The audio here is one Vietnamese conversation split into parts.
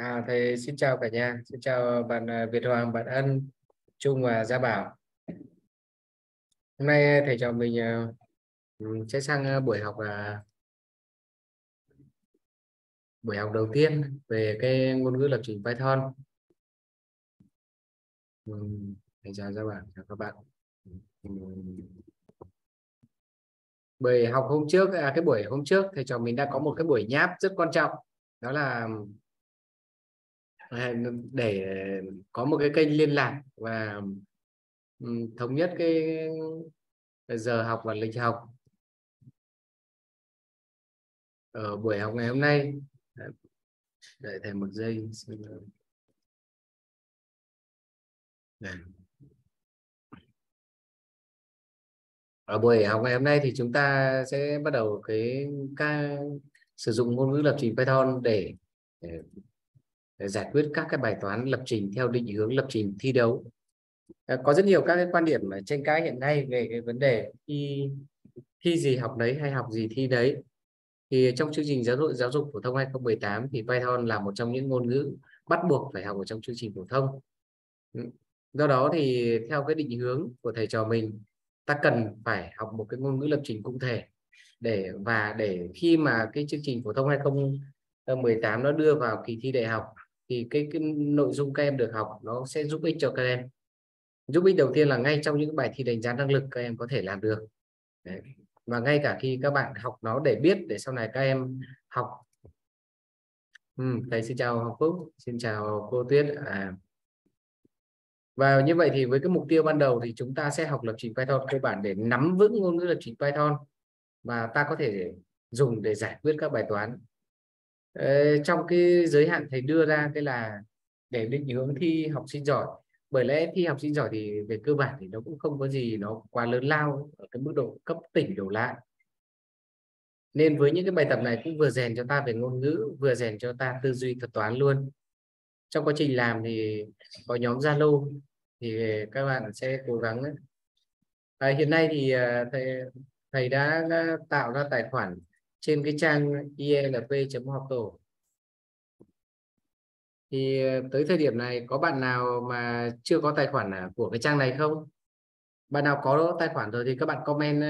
Thầy xin chào cả nhà, xin chào bạn Việt Hoàng, bạn Ân, Trung và Gia Bảo. Hôm nay thầy trò mình sẽ sang buổi học đầu tiên về cái ngôn ngữ lập trình Python. Thầy chào Gia Bảo, chào các bạn. Buổi học hôm trước, cái buổi hôm trước thầy trò mình đã có một cái buổi nháp rất quan trọng, đó là để có một cái kênh liên lạc và thống nhất cái giờ học và lịch học. Ở buổi học ngày hôm nay, đợi thầy một giây. Ở buổi học ngày hôm nay thì chúng ta sẽ bắt đầu sử dụng ngôn ngữ lập trình Python để giải quyết các cái bài toán lập trình theo định hướng lập trình thi đấu. Có rất nhiều các cái quan điểm tranh cãi hiện nay về cái vấn đề thi gì học đấy hay học gì thi đấy. Thì trong chương trình giáo dục phổ thông 2018 thì Python là một trong những ngôn ngữ bắt buộc phải học ở trong chương trình phổ thông. Do đó thì theo cái định hướng của thầy trò mình, ta cần phải học một cái ngôn ngữ lập trình cụ thể để khi mà cái chương trình phổ thông 2018 nó đưa vào kỳ thi đại học thì cái nội dung các em được học nó sẽ giúp ích cho các em. Giúp ích đầu tiên là ngay trong những bài thi đánh giá năng lực các em có thể làm được. Đấy. Và ngay cả khi các bạn học nó để biết để sau này các em học. Thầy xin chào Học Phúc, xin chào cô Tuyết. Và như vậy thì với cái mục tiêu ban đầu thì chúng ta sẽ học lập trình Python cơ bản để nắm vững ngôn ngữ lập trình Python và ta có thể dùng để giải quyết các bài toán. Trong cái giới hạn thầy đưa ra cái là để định hướng thi học sinh giỏi. Bởi lẽ thi học sinh giỏi thì về cơ bản thì nó cũng không có gì nó quá lớn lao ở cái mức độ cấp tỉnh đổ lại. Nên với những cái bài tập này cũng vừa rèn cho ta về ngôn ngữ, vừa rèn cho ta tư duy thuật toán luôn. Trong quá trình làm thì có nhóm Zalo thì các bạn sẽ cố gắng. Hiện nay thì thầy đã tạo ra tài khoản trên cái trang ilp.học tổ. Thì tới thời điểm này có bạn nào mà chưa có tài khoản của cái trang này không? Bạn nào có tài khoản rồi thì các bạn comment.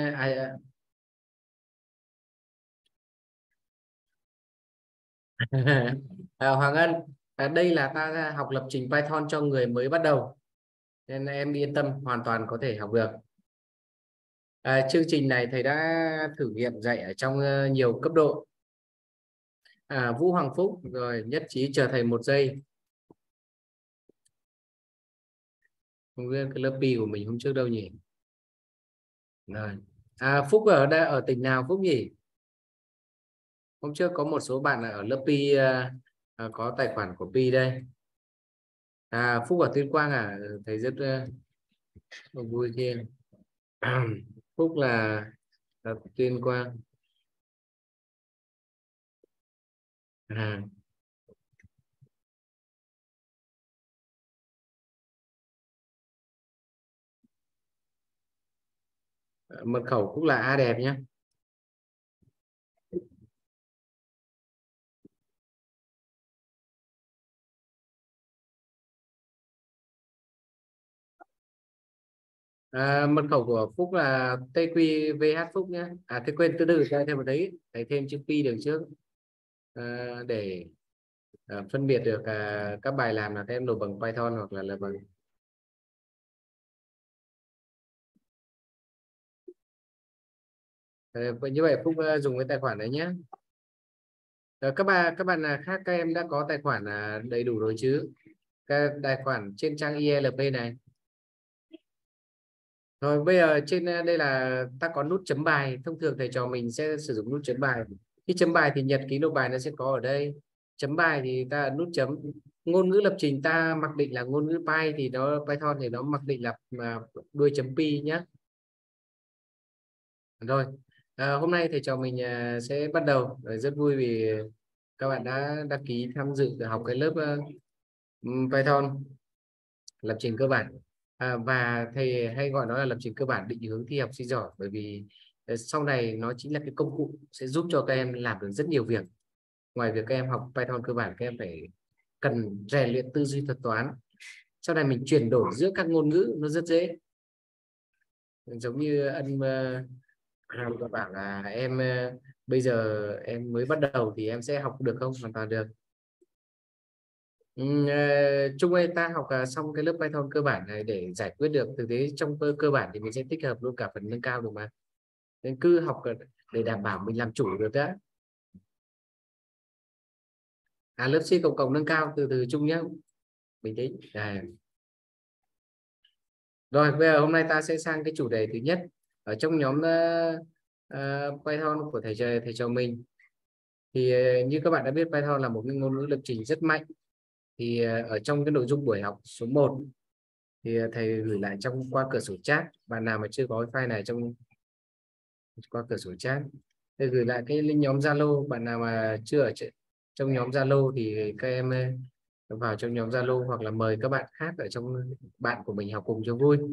Hoàng Ân, đây là ta học lập trình Python cho người mới bắt đầu, nên em yên tâm hoàn toàn có thể học được. Chương trình này thầy đã thử nghiệm dạy ở trong nhiều cấp độ. Vũ Hoàng Phúc rồi, nhất trí chờ thầy một giây. Không biết cái lớp P của mình hôm trước đâu nhỉ? Rồi. Phúc ở tỉnh nào Phúc nhỉ? Hôm trước có một số bạn ở lớp P có tài khoản của P đây. Phúc ở Tuyên Quang thầy rất vui kia. Phúc là Tuyên Quang. Mật khẩu cũng là A đẹp nhé. Mật khẩu của Phúc là TQVH Phúc nhé. Thế quên, từ từ thêm một đấy, thầy thêm chữ P đường trước để phân biệt được các bài làm là các em nộp bằng Python hoặc là bằng. Như vậy Phúc dùng cái tài khoản đấy nhé. Các bạn khác các em đã có tài khoản đầy đủ rồi chứ? Cái tài khoản trên trang ILP này. Rồi bây giờ trên đây là ta có nút chấm bài. Thông thường thầy trò mình sẽ sử dụng nút chấm bài. Khi chấm bài thì nhật ký nộp bài nó sẽ có ở đây. Chấm bài thì ta nút chấm. Ngôn ngữ lập trình ta mặc định là ngôn ngữ Python thì nó mặc định là đuôi chấm P nhé. Rồi hôm nay thầy trò mình sẽ bắt đầu. Rất vui vì các bạn đã đăng ký tham dự để học cái lớp Python lập trình cơ bản. Và thầy hay gọi nó là lập trình cơ bản định hướng thi học sinh giỏi, bởi vì sau này nó chính là cái công cụ sẽ giúp cho các em làm được rất nhiều việc. Ngoài việc các em học Python cơ bản, các em phải cần rèn luyện tư duy thuật toán. Sau này mình chuyển đổi giữa các ngôn ngữ nó rất dễ. Giống như Ân bảo là em bây giờ em mới bắt đầu thì em sẽ học được không? Hoàn toàn được. Chung ơi, ta học xong cái lớp Python cơ bản này để giải quyết được thực tế trong cơ bản thì mình sẽ tích hợp luôn cả phần nâng cao được mà. Nên cứ học để đảm bảo mình làm chủ được đã. Lớp C cộng cộng nâng cao từ từ chung nhé, bình tĩnh. Rồi bây giờ hôm nay ta sẽ sang cái chủ đề thứ nhất ở trong nhóm Python của thầy trò mình. Thì như các bạn đã biết, Python là một cái ngôn ngữ lập trình rất mạnh. Thì ở trong cái nội dung buổi học số 1 thì thầy gửi lại qua cửa sổ chat. Bạn nào mà chưa có cái file này qua cửa sổ chat, thầy gửi lại cái link nhóm Zalo. Bạn nào mà chưa ở trong nhóm Zalo thì các em vào trong nhóm Zalo, hoặc là mời các bạn khác ở trong bạn của mình học cùng cho vui.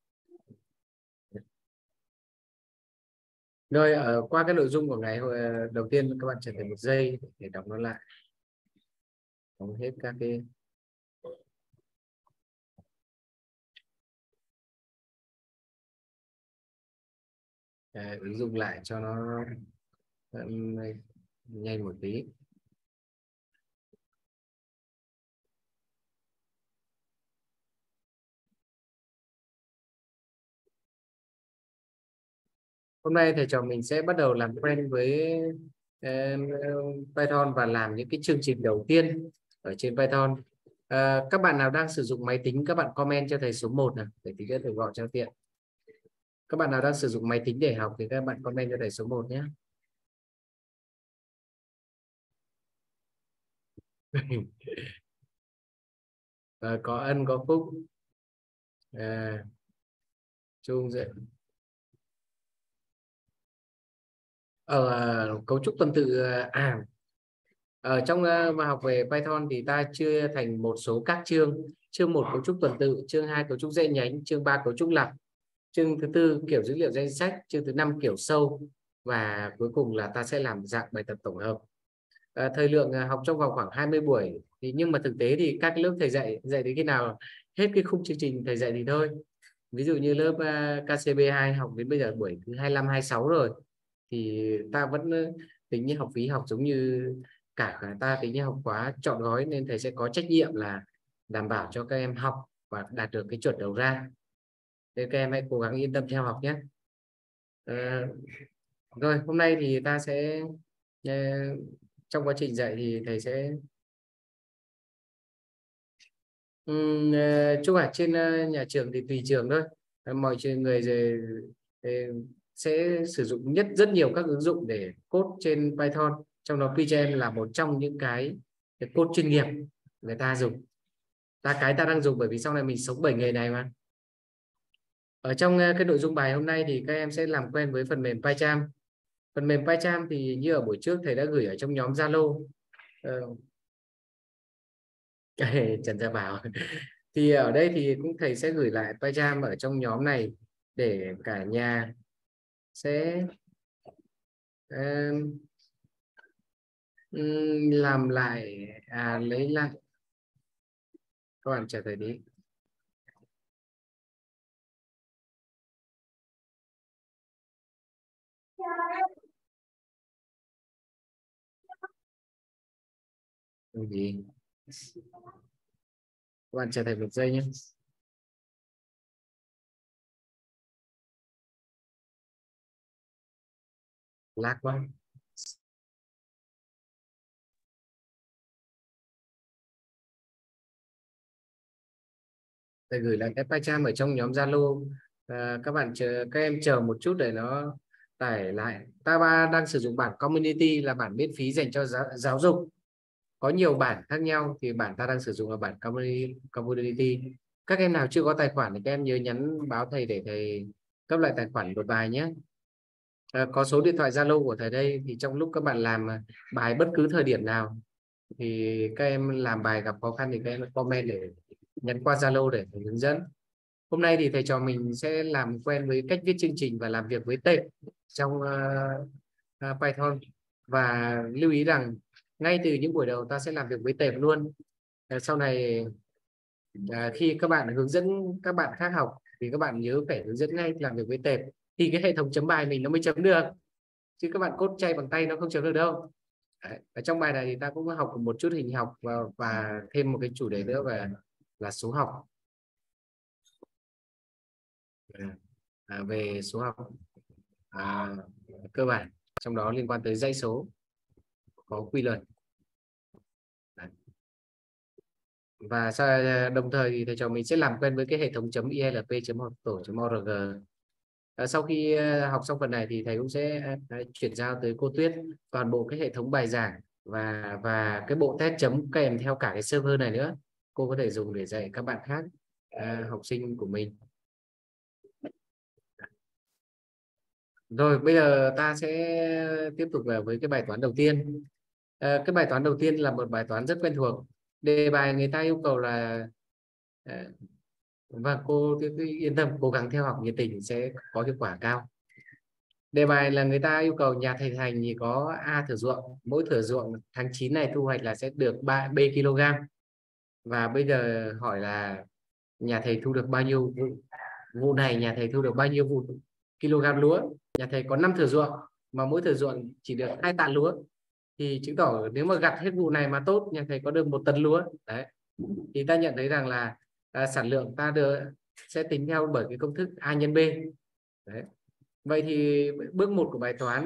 Rồi qua cái nội dung của ngày đầu tiên, các bạn chờ thầy một giây để đọc nó lại, đóng hết các cái ứng dụng lại cho nó nhanh một tí. Hôm nay thầy trò mình sẽ bắt đầu làm quen với Python và làm những cái chương trình đầu tiên ở trên Python. Các bạn nào đang sử dụng máy tính, các bạn comment cho thầy số 1 này để tí nữa thầy gọi cho tiện. Các bạn nào đang sử dụng máy tính để học thì các bạn comment cho thầy số 1 nhé. Có Ân, có Phúc, Trung dậy. Cấu trúc tuần tự ở trong mà học về Python thì ta chia thành một số các chương. Chương 1 cấu trúc tuần tự, chương 2 cấu trúc dãy nhánh, chương 3 cấu trúc lặp, chương thứ 4 kiểu dữ liệu danh sách, chương thứ 5 kiểu sâu, và cuối cùng là ta sẽ làm dạng bài tập tổng hợp. Thời lượng học trong vòng khoảng 20 buổi, thì nhưng mà thực tế thì các lớp thầy dạy đến khi nào hết cái khung chương trình thầy dạy thì thôi. Ví dụ như lớp KCB2 học đến bây giờ buổi thứ 25 26 rồi, thì ta vẫn tính như học phí học giống như cả ta tính như học khóa trọn gói, nên thầy sẽ có trách nhiệm là đảm bảo cho các em học và đạt được cái chuẩn đầu ra. Nên các em hãy cố gắng yên tâm theo học nhé. Rồi hôm nay thì ta sẽ trong quá trình dạy thì thầy sẽ chung trên nhà trường thì tùy trường thôi. Mọi người sẽ sử dụng rất nhiều các ứng dụng để code trên Python, trong đó PyCharm là một trong những cái code chuyên nghiệp người ta dùng. Cái ta đang dùng bởi vì sau này mình sống 7 nghề này mà. Ở trong cái nội dung bài hôm nay thì các em sẽ làm quen với phần mềm PyCharm. Phần mềm PyCharm thì như ở buổi trước thầy đã gửi ở trong nhóm Zalo. Trần Gia Bảo. Thì ở đây thì cũng thầy sẽ gửi lại PyCharm ở trong nhóm này để cả nhà sẽ làm lại, lấy lại. Các bạn chờ thầy đi. Cái gì? Các bạn chờ thầy một giây nhé. Lag quá. Thầy gửi lại cái PyCharm ở trong nhóm Zalo. Các em chờ một chút để nó tải lại. Ta đang sử dụng bản community, là bản miễn phí dành cho giáo dục. Có nhiều bản khác nhau, thì bản ta đang sử dụng là bản community. Các em nào chưa có tài khoản thì các em nhớ nhắn báo thầy để thầy cấp lại tài khoản một bài nhé. Có số điện thoại Zalo của thầy đây, thì trong lúc các bạn làm bài bất cứ thời điểm nào thì các em làm bài gặp khó khăn thì các em comment để nhắn qua Zalo để thầy hướng dẫn. Hôm nay thì thầy trò mình sẽ làm quen với cách viết chương trình và làm việc với tệp trong Python. Và lưu ý rằng ngay từ những buổi đầu ta sẽ làm việc với tệp luôn. sau này khi các bạn hướng dẫn các bạn khác học thì các bạn nhớ phải hướng dẫn ngay làm việc với tệp, thì cái hệ thống chấm bài mình nó mới chấm được, chứ các bạn code chay bằng tay nó không chấm được đâu. Đấy. Ở trong bài này thì ta cũng học một chút hình học và thêm một cái chủ đề nữa là số học, về số học à, cơ bản, trong đó liên quan tới dãy số có quy luật. Đấy. Và đồng thời thì thầy trò mình sẽ làm quen với cái hệ thống chấm ilp.tổ.org. Sau khi học xong phần này thì thầy cũng sẽ chuyển giao tới cô Tuyết toàn bộ cái hệ thống bài giảng và cái bộ test chấm kèm theo cả cái server này nữa, cô có thể dùng để dạy các bạn khác, học sinh của mình. Rồi bây giờ ta sẽ tiếp tục với cái bài toán đầu tiên. Cái bài toán đầu tiên là một bài toán rất quen thuộc. Đề bài người ta yêu cầu là và cô cứ yên tâm cố gắng theo học nhiệt tình sẽ có hiệu quả cao. Đề bài là người ta yêu cầu nhà thầy Thành thì có A thửa ruộng, mỗi thửa ruộng tháng 9 này thu hoạch là sẽ được 3 B kg. Và bây giờ hỏi là nhà thầy thu được bao nhiêu vụ này, nhà thầy thu được bao nhiêu vụ kg lúa. Nhà thầy có 5 thửa ruộng mà mỗi thửa ruộng chỉ được 2 tạ lúa, thì chứng tỏ nếu mà gặt hết vụ này mà tốt, nhà thầy có được 1 tấn lúa. Đấy, thì ta nhận thấy rằng là sản lượng ta sẽ tính theo bởi cái công thức A nhân B. Đấy. Vậy thì bước 1 của bài toán,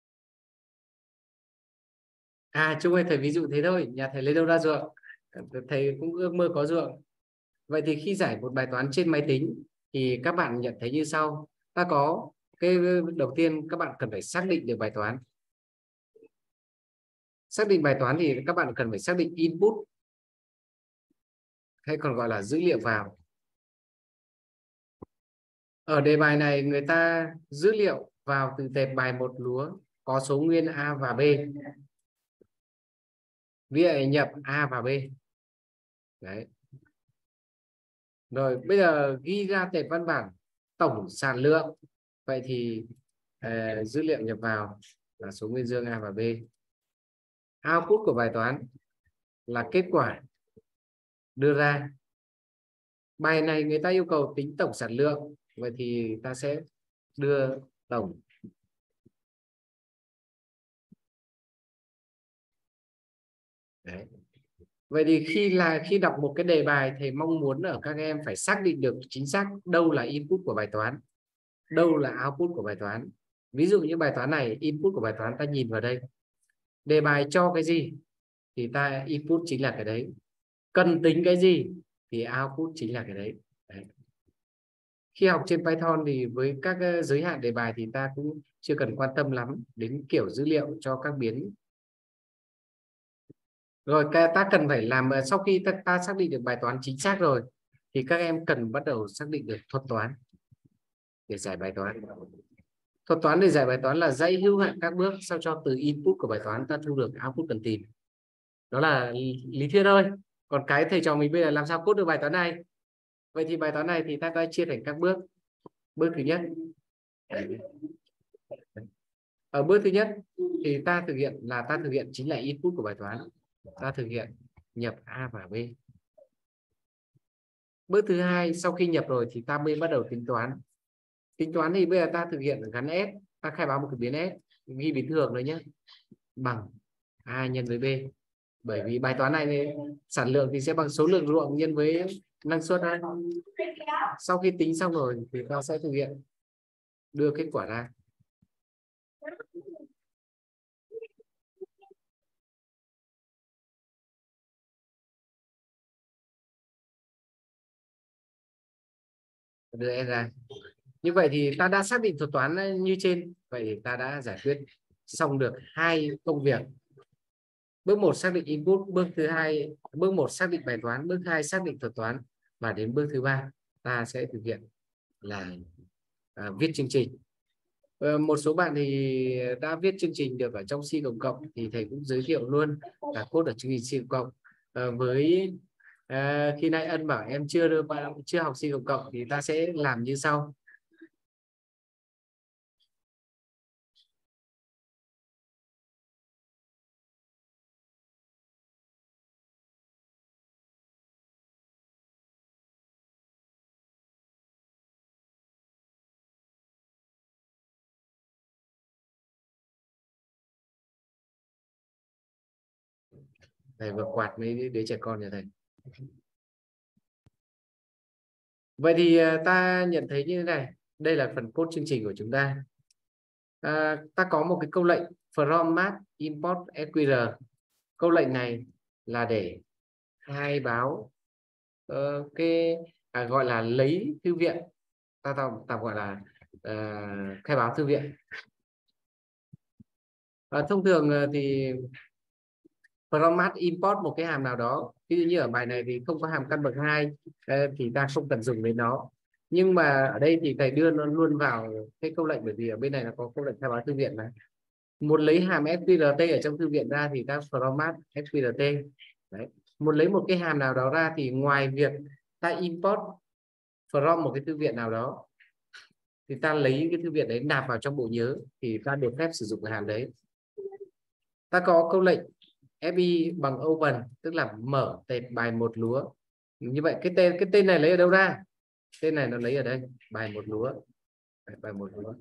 Trung ơi thầy ví dụ thế thôi, nhà thầy lấy đâu ra ruộng, thầy cũng ước mơ có ruộng. Vậy thì khi giải một bài toán trên máy tính thì các bạn nhận thấy như sau. Ta có cái đầu tiên các bạn cần phải xác định được bài toán. Xác định bài toán thì các bạn cần phải xác định input, hay còn gọi là dữ liệu vào. Ở đề bài này người ta dữ liệu vào từ tệp bài 1 lúa có số nguyên A và B. Vì vậy nhập A và B. Đấy. Rồi bây giờ ghi ra tệp văn bản tổng sản lượng. Vậy thì dữ liệu nhập vào là số nguyên dương A và B. Output của bài toán là kết quả đưa ra. Bài này người ta yêu cầu tính tổng sản lượng, vậy thì ta sẽ đưa tổng. Đấy. Vậy thì khi đọc một cái đề bài, thầy mong muốn ở các em phải xác định được chính xác đâu là input của bài toán, đâu là output của bài toán. Ví dụ như bài toán này, input của bài toán ta nhìn vào đây, đề bài cho cái gì thì ta input chính là cái đấy, cần tính cái gì thì output chính là cái đấy. Đấy. Khi học trên Python thì với các giới hạn đề bài thì ta cũng chưa cần quan tâm lắm đến kiểu dữ liệu cho các biến. Rồi ta cần phải làm, sau khi ta xác định được bài toán chính xác rồi thì các em cần bắt đầu xác định được thuật toán để giải bài toán. Thuật toán để giải bài toán là dãy hữu hạn các bước sao cho từ input của bài toán ta thu được output cần tìm. Đó là lý thuyết thôi. Còn cái thầy trò mình bây giờ làm sao code được bài toán này. Vậy thì bài toán này thì ta có chia thành các bước. Bước thứ nhất, ở bước thứ nhất thì ta thực hiện chính là input của bài toán, ta thực hiện nhập A và B. Bước thứ hai, sau khi nhập rồi thì ta mới bắt đầu tính toán. Tính toán thì bây giờ ta thực hiện gắn S, ta khai báo một cái biến S, ghi biến thường rồi nhé, bằng A nhân với B. Bởi vì bài toán này sản lượng thì sẽ bằng số lượng ruộng nhân với năng suất. Sau khi tính xong rồi thì ta sẽ thực hiện đưa kết quả ra. Đưa S ra. Như vậy thì ta đã xác định thuật toán như trên. Vậy thì ta đã giải quyết xong được 2 công việc. Bước 1 xác định input, bước 1 xác định bài toán, bước 2 xác định thuật toán, và đến bước thứ 3 ta sẽ thực hiện là viết chương trình. Một số bạn thì đã viết chương trình được ở trong C cộng cộng thì thầy cũng giới thiệu luôn là code ở chương trình C cộng cộng. Với khi nãy Ân bảo em chưa học C cộng cộng thì ta sẽ làm như sau. Thầy vừa quạt mấy đứa trẻ con nhà thầy. Vậy thì ta nhận thấy như thế này, đây là phần code chương trình của chúng ta. Ta có một cái câu lệnh from math import sqr. Câu lệnh này là để khai báo cái gọi là lấy thư viện, ta tạm gọi là khai báo thư viện. Thông thường thì from math import một cái hàm nào đó, ví dụ như ở bài này thì không có hàm căn bậc 2 thì ta không cần dùng đến nó, nhưng mà ở đây thì thầy đưa nó luôn vào cái câu lệnh, bởi vì ở bên này là có câu lệnh khai báo thư viện mà. Muốn lấy hàm sqrt ở trong thư viện ra thì ta from math sqrt. Đấy. Muốn lấy một cái hàm nào đó ra thì ngoài việc ta import from một cái thư viện nào đó thì ta lấy cái thư viện đấy nạp vào trong bộ nhớ thì ta được phép sử dụng cái hàm đấy. Ta có câu lệnh fi bằng open, tức là mở tệp bài một lúa. Như vậy cái tên này lấy ở đâu ra? Tên này nó lấy ở đây, bài một lúa. Bài một lúa.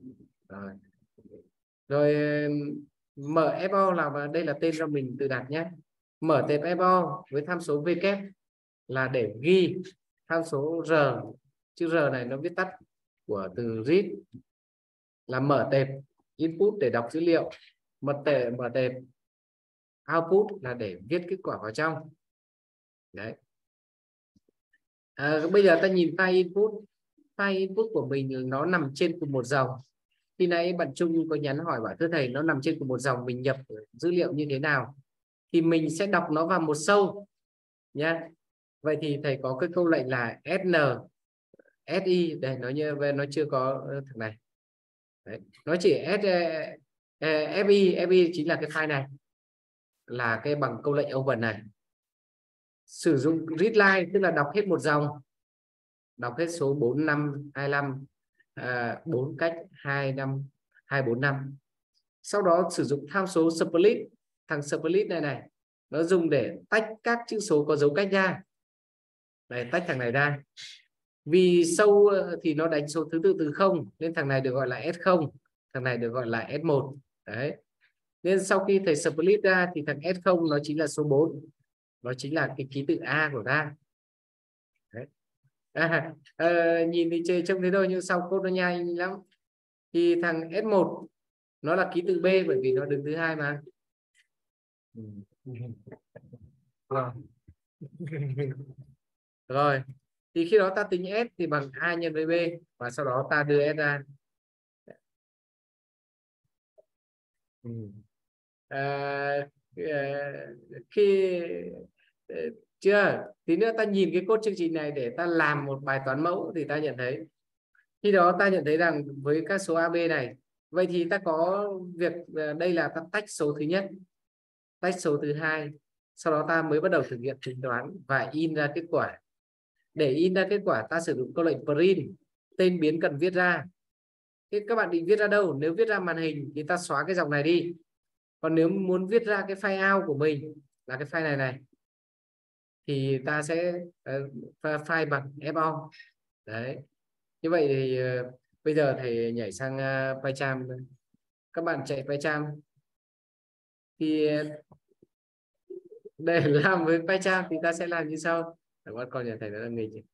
Rồi mở fo là đây là tên do mình tự đặt nhé. Mở tệp fo với tham số w là để ghi tham số r. Chữ r này nó viết tắt của từ read, là mở tệp input để đọc dữ liệu, mở tệp output là để viết kết quả vào trong. Đấy. Bây giờ ta nhìn file input của mình nó nằm trên cùng một dòng. Khi nãy bạn Trung có nhắn hỏi bảo thưa thầy, nó nằm trên cùng một dòng, mình nhập dữ liệu như thế nào? Thì mình sẽ đọc nó vào một sâu nhé. Vậy thì thầy có cái câu lệnh là sn si, đây nó chưa có thằng này. Đấy. Nó chỉ fi chính là cái file này, là cái bằng câu lệnh open này. Sử dụng readline tức là đọc hết một dòng, đọc hết số 4 5 25 4 cách 2 5 2 4 5. Sau đó sử dụng tham số split. Thằng split này nó dùng để tách các chữ số có dấu cách ra. Đây, tách thằng này ra. Vì sâu thì nó đánh số thứ tự từ 0 nên thằng này được gọi là S0, thằng này được gọi là S1. Đấy. Nên sau khi thầy split ra thì thằng S0 nó chính là số 4. Nó chính là cái ký tự A của ta. Đấy. Nhìn thì chơi trông thế thôi nhưng sau code nó nhanh lắm. Thì thằng S1 nó là ký tự B bởi vì nó đứng thứ hai mà. Rồi thì khi đó ta tính S thì bằng A nhân với B và sau đó ta đưa S ra. Khi chưa tí nữa ta nhìn cái code chương trình này để ta làm một bài toán mẫu thì ta nhận thấy, khi đó ta nhận thấy rằng với các số AB này, vậy thì ta có việc đây là ta tách số thứ nhất, tách số thứ hai, sau đó ta mới bắt đầu thực hiện tính toán và in ra kết quả. Để in ra kết quả ta sử dụng câu lệnh print, tên biến cần viết ra. Thế các bạn định viết ra đâu? Nếu viết ra màn hình thì ta xóa cái dòng này đi. Còn nếu muốn viết ra cái file out của mình là cái file này thì ta sẽ file bằng fo. Đấy. Như vậy thì bây giờ thầy nhảy sang PyCharm. Các bạn chạy PyCharm thì để làm với PyCharm thì ta sẽ làm như sau. Các con nhà thầy nó là nghịch.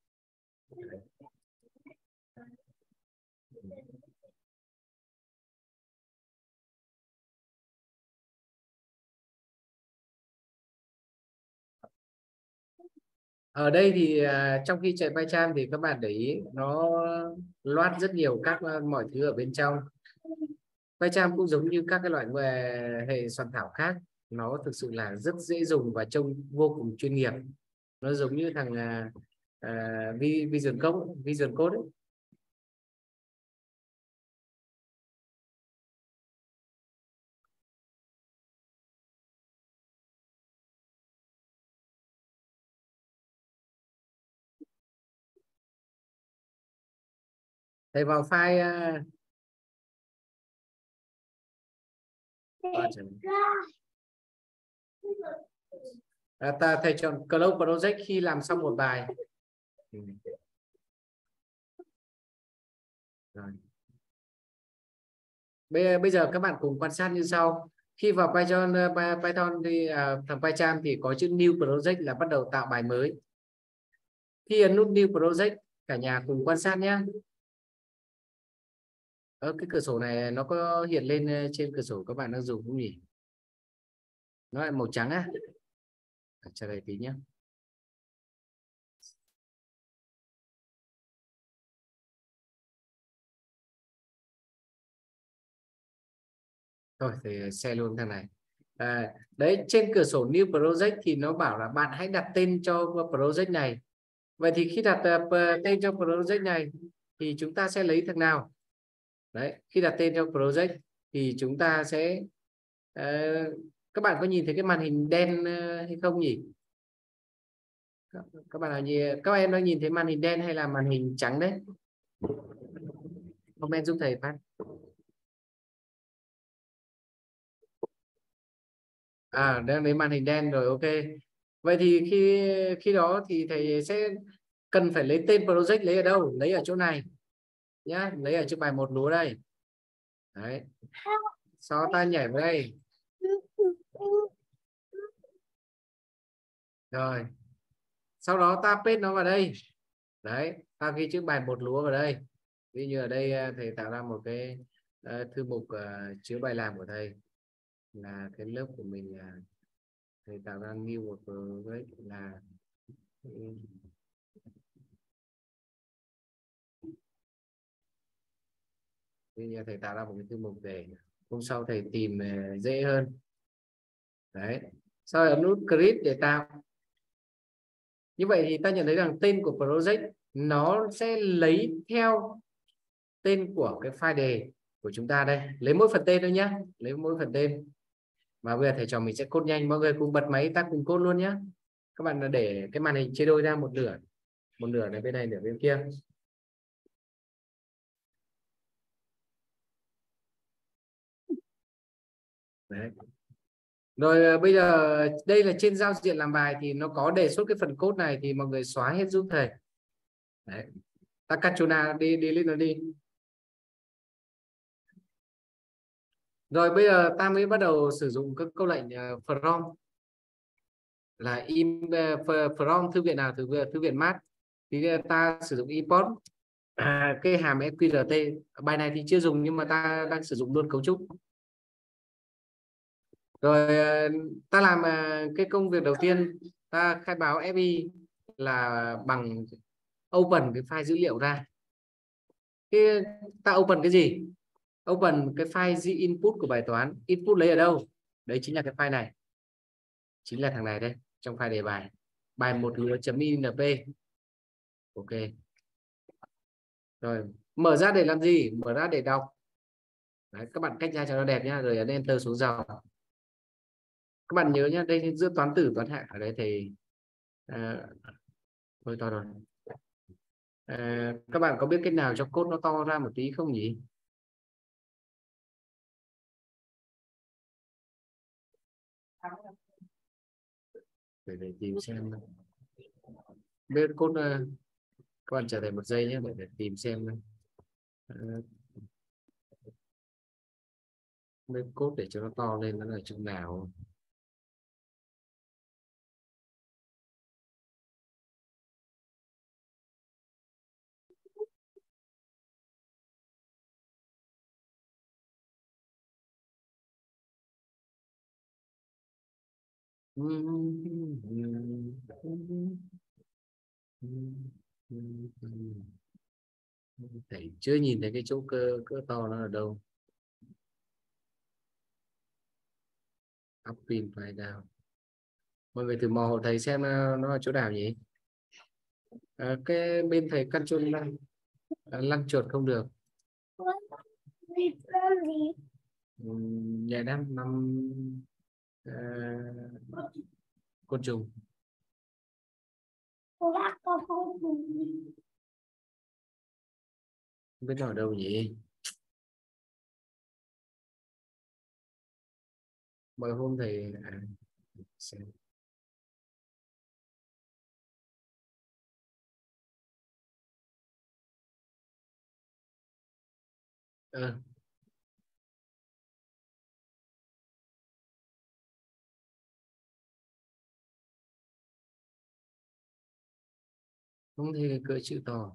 Ở đây thì trong khi chạy PyCharm thì các bạn để ý nó loát rất nhiều các mọi thứ ở bên trong. PyCharm cũng giống như các cái loại hệ soạn thảo khác, nó thực sự là rất dễ dùng và trông vô cùng chuyên nghiệp. Nó giống như thằng Vision Code ấy. Thầy vào file thầy chọn Close Project khi làm xong một bài. Rồi. Bây giờ các bạn cùng quan sát như sau. Khi vào Python Python thì thằng PyCharm thì có chữ New Project là bắt đầu tạo bài mới. Khi ấn nút New Project, cả nhà cùng quan sát nhé. Cái cửa sổ này nó có hiện lên trên cửa sổ các bạn đang dùng không nhỉ? Nó là màu trắng á. Chờ đợi tí nhé. Thôi thì xe luôn thằng này. Đấy, trên cửa sổ New Project thì nó bảo là bạn hãy đặt tên cho project này. Vậy thì khi đặt tên cho project này thì chúng ta sẽ lấy thằng nào? Đấy, khi đặt tên cho project thì chúng ta sẽ ờ, các bạn có nhìn thấy cái màn hình đen hay không nhỉ? Các bạn các em đang nhìn thấy màn hình đen hay là màn hình trắng đấy? Comment giúp thầy phát. Đang lấy màn hình đen rồi, ok. Vậy thì khi khi đó thì thầy sẽ cần phải lấy tên project, lấy ở đâu? Lấy ở chỗ này nhá, lấy ở chỗ bài một lúa đây. Đấy, sau ta nhảy vào đây rồi, sau đó ta paste nó vào đây. Đấy, ta ghi chữ bài một lúa vào đây. Ví như ở đây thầy tạo ra một cái thư mục chứa bài làm của thầy, là cái lớp của mình, thầy tạo ra new một project là bây giờ thầy tạo ra một cái thư mục để hôm sau thầy tìm dễ hơn. Đấy, sau đó ấn nút create để tạo. Như vậy thì ta nhận thấy rằng tên của project nó sẽ lấy theo tên của cái file đề của chúng ta đây, lấy mỗi phần tên thôi nhé, lấy mỗi phần tên. Và bây giờ thầy trò mình sẽ code nhanh, mọi người cùng bật máy ta cùng code luôn nhé. Các bạn để cái màn hình chia đôi ra một nửa này bên này, nửa bên kia. Đấy. Rồi bây giờ đây là trên giao diện làm bài thì nó có đề xuất cái phần code này thì mọi người xóa hết giúp thầy. Đấy. Ta cắt chỗ nào đi lên nó đi. Rồi bây giờ ta mới bắt đầu sử dụng các câu lệnh from, là from thư viện nào, thư viện Math thì ta sử dụng import cái hàm sqrt. Bài này thì chưa dùng nhưng mà ta đang sử dụng luôn cấu trúc. Rồi ta làm cái công việc đầu tiên, ta khai báo FI là bằng open cái file dữ liệu ra. Cái ta open cái gì? Open cái file input của bài toán. Input lấy ở đâu? Đấy chính là cái file này, chính là thằng này đây, trong file đề bài, bài một lúa.inp. Ok. Rồi mở ra để làm gì? Mở ra để đọc. Đấy, các bạn cách ra cho nó đẹp nhá, rồi ấn enter xuống dòng. Các bạn nhớ nhá, đây giữa toán tử toán hạ ở đây thì thôi to rồi. Các bạn có biết cách nào cho code nó to ra một tí không nhỉ? Để tìm xem. Biết code các bạn chờ thầy một giây nhé, để tìm xem. Biết code để cho nó to lên nó là chỗ nào. Thầy chưa nhìn thấy cái chỗ cỡ to nó ở đâu. Up pin file down. Mọi người thử mò hộ thầy xem nó ở chỗ nào nhỉ? Cái bên thầy căn chôn lăn chuột không được. Nhảy năm ờ, côn trùng. Không biết nó ở đâu nhỉ? Mọi hôm thầy xem. Không thể cỡ chữ to.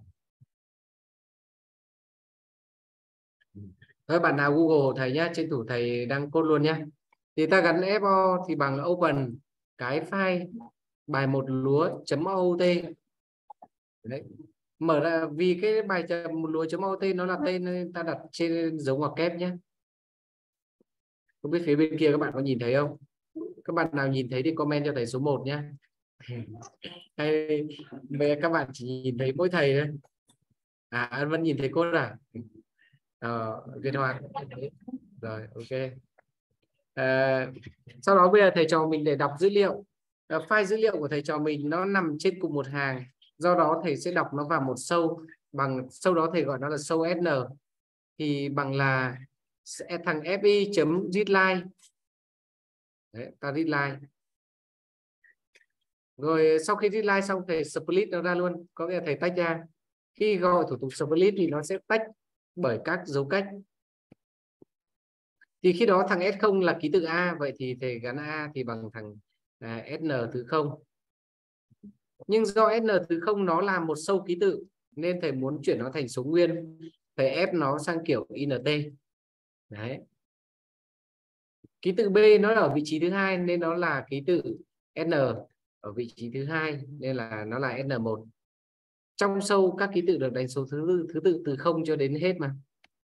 Thôi bạn nào Google thầy nhá, tranh thủ thầy đăng code luôn nhá. Thì ta gắn fo thì bằng open cái file bài một lúa.oot. Đấy. Mở ra vì cái bài một lúa.oot nó là tên nên ta đặt trên dấu ngoặc kép nhé. Không biết phía bên kia các bạn có nhìn thấy không? Các bạn nào nhìn thấy thì comment cho thầy số 1 nhé. Hay bây các bạn chỉ nhìn thấy mỗi thầy thôi. À vẫn nhìn thấy code à? Việt Hoàng. Rồi ok. Sau đó bây giờ thầy trò mình để đọc dữ liệu. File dữ liệu của thầy trò mình nó nằm trên cùng một hàng, do đó thầy sẽ đọc nó vào một sâu, bằng sâu đó thầy gọi nó là sâu sn, thì bằng là thằng fi.readline. Đấy, ta readline. Rồi sau khi readline xong thầy split nó ra luôn, có nghĩa là thầy tách ra. Khi gọi thủ tục split thì nó sẽ tách bởi các dấu cách. Thì khi đó thằng S0 là ký tự A, vậy thì thầy gắn A thì bằng thằng SN thứ 0. Nhưng do SN thứ 0 nó là một sâu ký tự nên thầy muốn chuyển nó thành số nguyên, thầy ép nó sang kiểu INT. Đấy. Ký tự B nó ở vị trí thứ hai nên nó là ký tự N ở vị trí thứ hai nên là nó là N1. Trong sâu các ký tự được đánh số thứ tự từ 0 cho đến hết mà.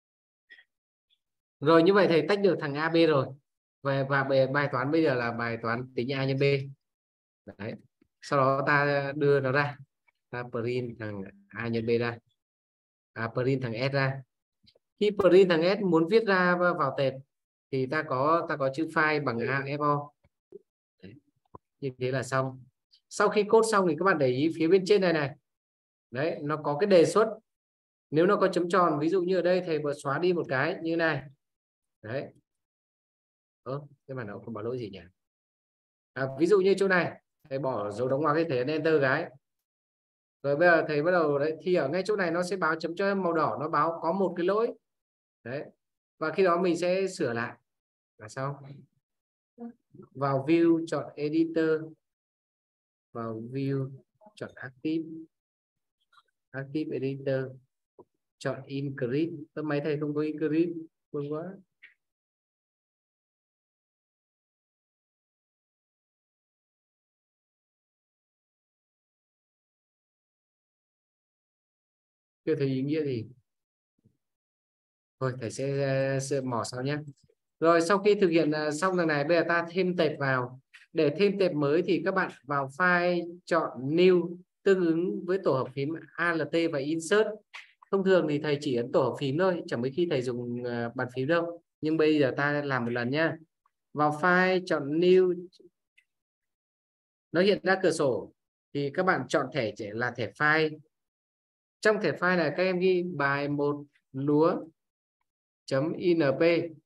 Rồi như vậy thầy tách được thằng AB rồi. Và bài toán bây giờ là bài toán tính A nhân B. Đấy. Sau đó ta đưa nó ra, ta print thằng A nhân B ra, print thằng S ra. Khi print thằng S muốn viết ra vào tệp thì ta có chữ file bằng AFO. Đấy. Như thế là xong. Sau khi code xong thì các bạn để ý phía bên trên này đấy, nó có cái đề xuất. Nếu nó có chấm tròn, ví dụ như ở đây thầy vừa xóa đi một cái như này đấy. Thế mà nó không báo lỗi gì nhỉ? Ví dụ như chỗ này thầy bỏ dấu đóng ngoặc cái thầy enter cái. Rồi bây giờ thầy bắt đầu đấy, thì ở ngay chỗ này nó sẽ báo chấm cho màu đỏ, nó báo có một cái lỗi đấy, và khi đó mình sẽ sửa lại là xong. Vào view chọn editor, vào view chọn active editor, chọn increase. Máy thầy không có increase, buồn quá. Chưa thấy ý nghĩa gì. Thôi thầy sẽ mò sau nhé. Rồi sau khi thực hiện xong đằng này, bây giờ ta thêm tệp vào. Để thêm tệp mới thì các bạn vào file chọn new tương ứng với tổ hợp phím Alt và insert. Thông thường thì thầy chỉ ấn tổ hợp phím thôi, chẳng mấy khi thầy dùng bàn phím đâu. Nhưng bây giờ ta làm một lần nhé. Vào file chọn new, nó hiện ra cửa sổ thì các bạn chọn thẻ là thẻ file. Trong thẻ file này các em ghi bài một lúa.inp.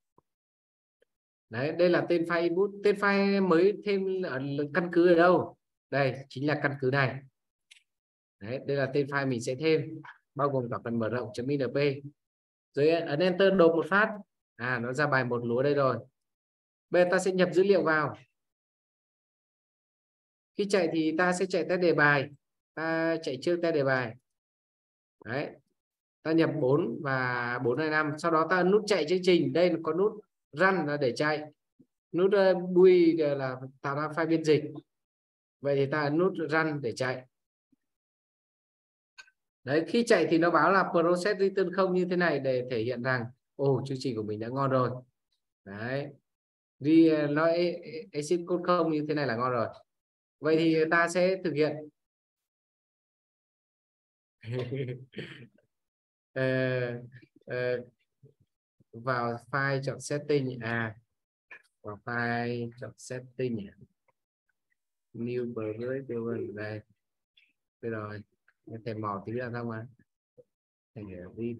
Đấy, đây là tên file input. Tên file mới thêm ở căn cứ ở đâu? Đây chính là căn cứ này. Đấy, đây là tên file mình sẽ thêm, bao gồm cả phần mở rộng.inp. Rồi ấn enter đột một phát, nó ra bài một lúa đây rồi. Bây giờ ta sẽ nhập dữ liệu vào. Khi chạy thì ta sẽ chạy test đề bài. Ta chạy trước test đề bài. Đấy, ta nhập 4 và 425. Sau đó ta ấn nút chạy chương trình. Đây có nút run là để chạy. Nút bui là tạo ra file biên dịch. Vậy thì ta ấn nút run để chạy. Đấy, khi chạy thì nó báo là process return 0 như thế này để thể hiện rằng chương trình của mình đã ngon rồi. Đấy, vì nó exit code 0 như thế này là ngon rồi. Vậy thì ta sẽ thực hiện ờ, ờ, vào file chọn setting, vào file chọn setting, new progress đây. Đây rồi, thèm mò tí là xong mà. Thầy đi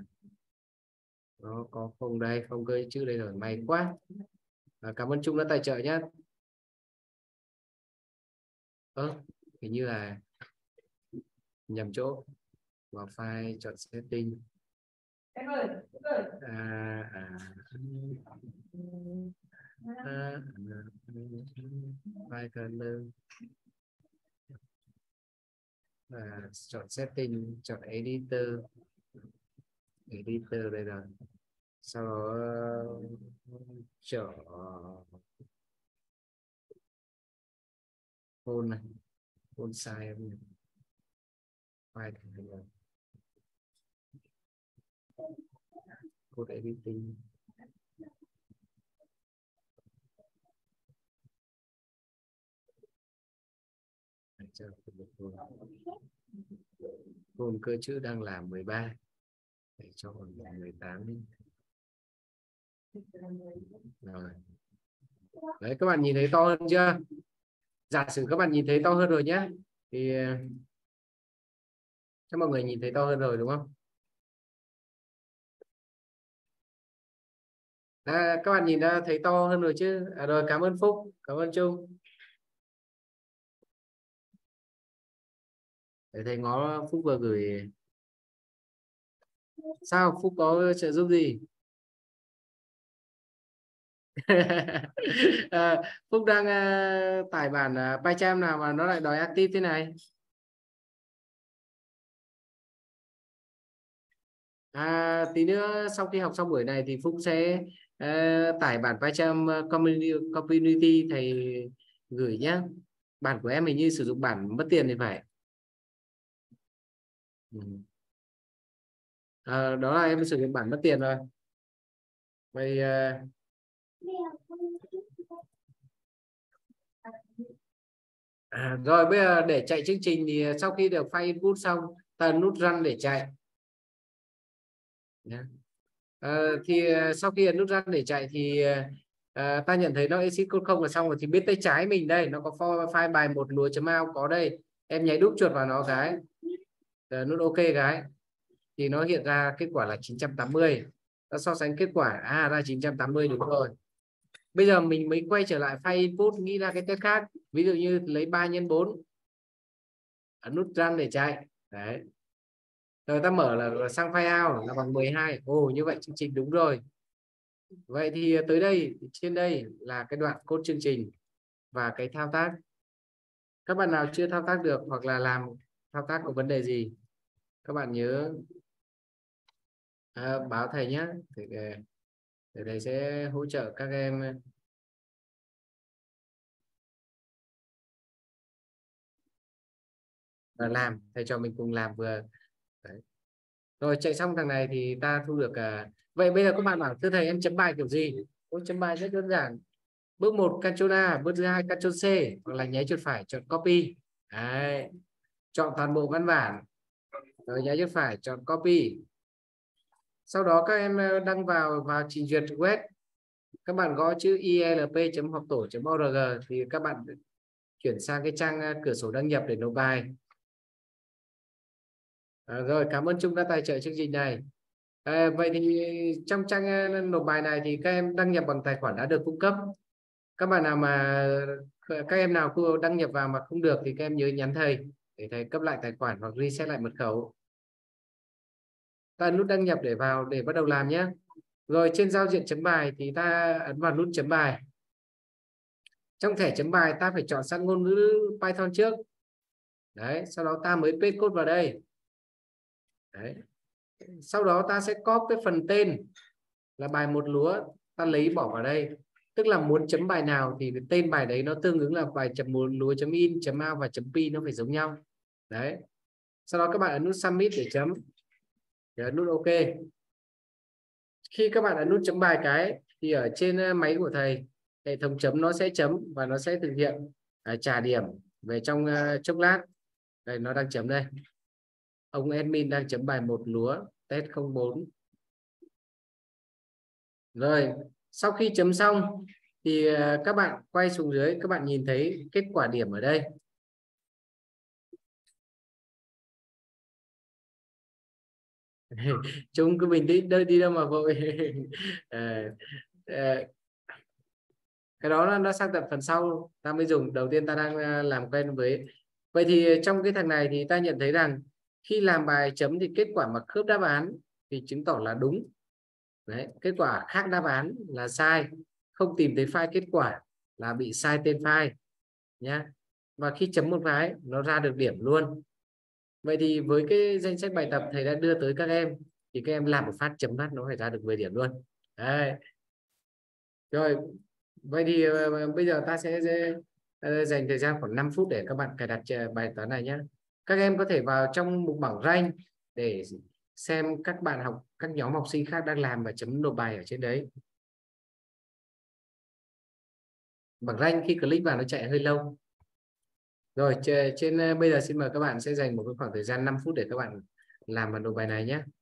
nó có không đây, không gợi chữ đây rồi, may quá. Cảm ơn Trung đã tài trợ nhé. Hình như là nhầm chỗ. Vào file chọn setting, file color, Chọn setting, chọn editor đây rồi. Sau đó chọn font này, font size này. File này. Code editing. Font cơ chữ đang là 13 để cho còn 18 đi. Rồi. Đấy, các bạn nhìn thấy to hơn chưa? Giả sử các bạn nhìn thấy to hơn rồi nhé, thì cho mọi người nhìn thấy to hơn rồi đúng không? Các bạn nhìn ra thấy to hơn rồi chứ? Rồi, cảm ơn Phúc, cảm ơn Trung. Để thầy ngó Phúc vừa gửi. Sao Phúc có trợ giúp gì? Phúc đang tải bản PyCharm nào mà nó lại đòi active thế này? Tí nữa sau khi học xong buổi này thì Phúc sẽ tải bản PyCharm community thầy gửi nhá. Bản của em hình như sử dụng bản mất tiền thì phải. Đó là em sử dụng bản mất tiền rồi. Vậy rồi bây giờ để chạy chương trình thì sau khi được file input xong ta nút run để chạy. Thì sau khi nút run để chạy thì ta nhận thấy nó exit code không là xong rồi, thì bên tay trái mình đây nó có file bài một lúa.ao có đây, em nháy đúp chuột vào nó cái nút ok cái thì nó hiện ra kết quả là 980. Ta so sánh kết quả ra 980 đúng rồi. Bây giờ mình mới quay trở lại file input, nghĩ ra cái test khác, ví dụ như lấy 3 x 4, nút run để chạy đấy, rồi ta mở là sang file out là bằng 12. Như vậy chương trình đúng rồi. Vậy thì tới đây, trên đây là cái đoạn code chương trình và cái thao tác. Các bạn nào chưa thao tác được hoặc là làm thao tác có vấn đề gì, các bạn nhớ báo thầy nhé, để thầy sẽ hỗ trợ các em. Làm, thầy cho mình cùng làm vừa. Đấy. Rồi chạy xong thằng này thì ta thu được. Vậy bây giờ các bạn bảo thưa thầy em chấm bài kiểu gì? Chấm bài rất đơn giản. Bước 1 Ctrl A, bước thứ 2 Ctrl C, hoặc là nháy chuột phải chọn copy. Đấy. Chọn toàn bộ văn bản. Rồi nháy chuột phải chọn copy. Sau đó các em đăng vào trình duyệt web. Các bạn gõ chữ ilp.họctorg thì các bạn chuyển sang cái trang cửa sổ đăng nhập để nộp bài. Rồi, cảm ơn Trung đã tài trợ chương trình này. Vậy thì trong trang nộp bài này thì các em đăng nhập bằng tài khoản đã được cung cấp. Các bạn nào mà các em nào đăng nhập vào mà không được thì các em nhớ nhắn thầy để thầy cấp lại tài khoản hoặc reset lại mật khẩu. Ta nút đăng nhập để vào để bắt đầu làm nhé. Rồi trên giao diện chấm bài thì ta ấn vào nút chấm bài. Trong thẻ chấm bài ta phải chọn sẵn ngôn ngữ Python trước. Đấy, sau đó ta mới paste code vào đây. Đấy. Sau đó ta sẽ copy cái phần tên là bài một lúa, ta lấy bỏ vào đây. Tức là muốn chấm bài nào thì cái tên bài đấy nó tương ứng là bài chấm một lúa.in, .ao và .p nó phải giống nhau. Đấy. Sau đó các bạn ấn nút submit để chấm. Để ấn nút ok. Khi các bạn ấn nút chấm bài cái thì ở trên máy của thầy, hệ thống chấm nó sẽ chấm và nó sẽ thực hiện trả điểm về trong chốc lát. Đây, nó đang chấm đây. Ông admin đang chấm bài một lúa test 04. Rồi, sau khi chấm xong thì các bạn quay xuống dưới, các bạn nhìn thấy kết quả điểm ở đây. Chúng cứ bình tĩnh, đi đâu mà vội. Cái đó nó sang tận phần sau ta mới dùng, đầu tiên ta đang làm quen với. Vậy thì trong cái thằng này thì ta nhận thấy rằng khi làm bài chấm thì kết quả mà khớp đáp án thì chứng tỏ là đúng. Đấy, kết quả khác đáp án là sai, không tìm thấy file kết quả là bị sai tên file nhé. Và khi chấm một cái nó ra được điểm luôn. Vậy thì với cái danh sách bài tập thầy đã đưa tới các em thì các em làm một phát chấm phát nó phải ra được 10 điểm luôn. Đấy. Rồi, vậy thì bây giờ ta sẽ dành thời gian khoảng 5 phút để các bạn cài đặt bài toán này nhé. Các em có thể vào trong mục bảng rank để xem các bạn học, các nhóm học sinh khác đang làm và chấm nộp bài ở trên đấy. Bảng rank khi click vào nó chạy hơi lâu. Rồi trên bây giờ xin mời các bạn sẽ dành một cái khoảng thời gian 5 phút để các bạn làm và nộp bài này nhé.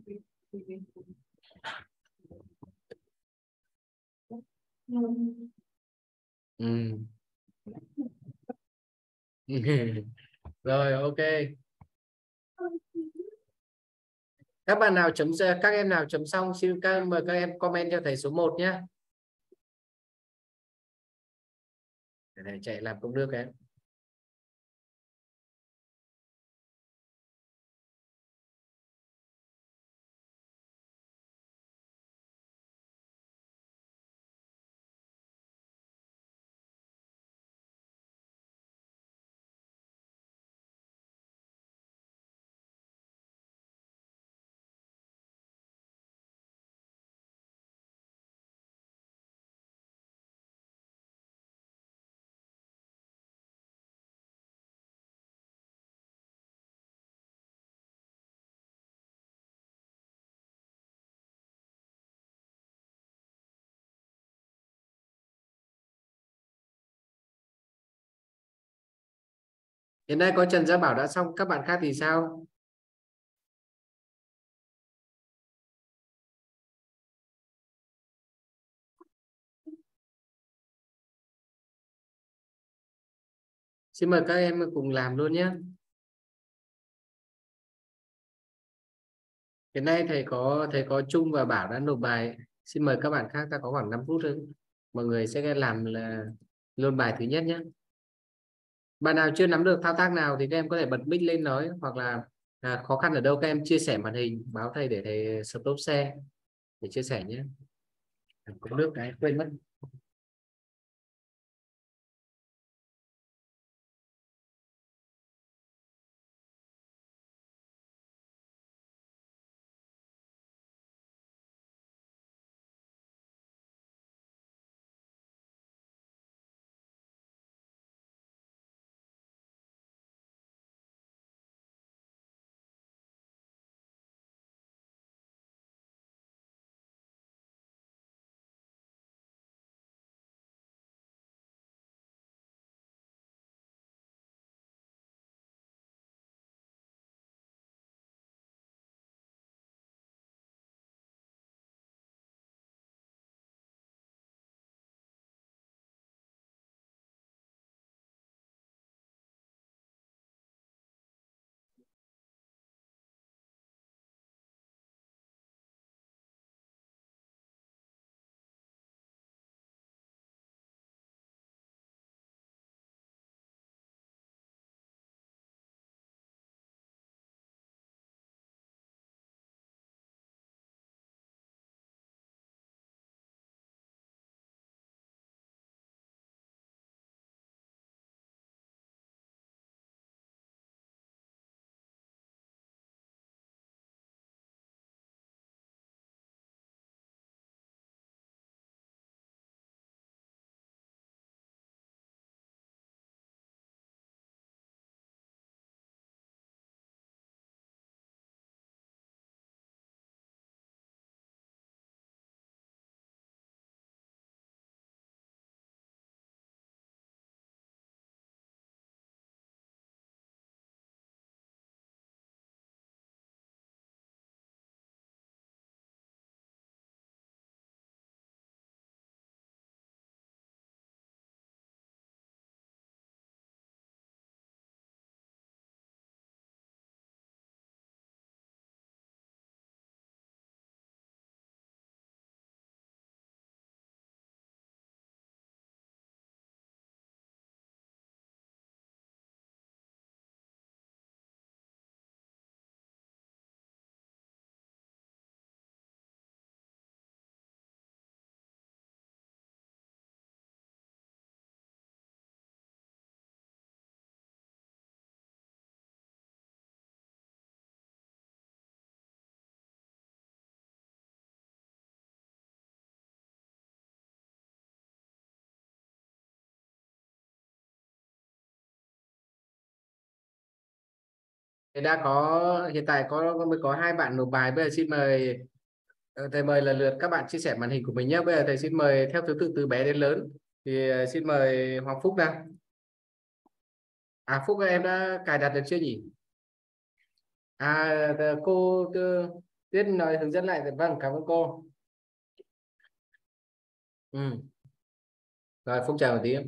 Ừ. Rồi, ok. Các bạn nào chấm, các em nào chấm xong xin mời các em comment cho thầy số 1 nhé. Để thầy chạy làm công đức em. Hiện nay có Trần Gia Bảo đã xong, các bạn khác thì sao? Xin mời các em cùng làm luôn nhé. Hiện nay thầy có Trung và Bảo đã nộp bài. Xin mời các bạn khác, ta có khoảng 5 phút thôi. Mọi người sẽ làm là luôn bài thứ nhất nhé. Bạn nào chưa nắm được thao tác nào thì các em có thể bật mic lên nói, hoặc là khó khăn ở đâu các em chia sẻ màn hình báo thầy để thầy stop share để chia sẻ nhé. Có nước cái quên mất. Thì đã có, hiện tại mới có 2 bạn nộp bài. Bây giờ xin mời thầy mời lần lượt các bạn chia sẻ màn hình của mình nhé. Bây giờ thầy xin mời theo thứ tự từ bé đến lớn. Thì xin mời Hoàng Phúc nào. Phúc ơi, em đã cài đặt được chưa nhỉ? Cô Tuyết nói hướng dẫn lại. Vâng, cảm ơn cô. Ừ. Rồi Phúc chờ một tí.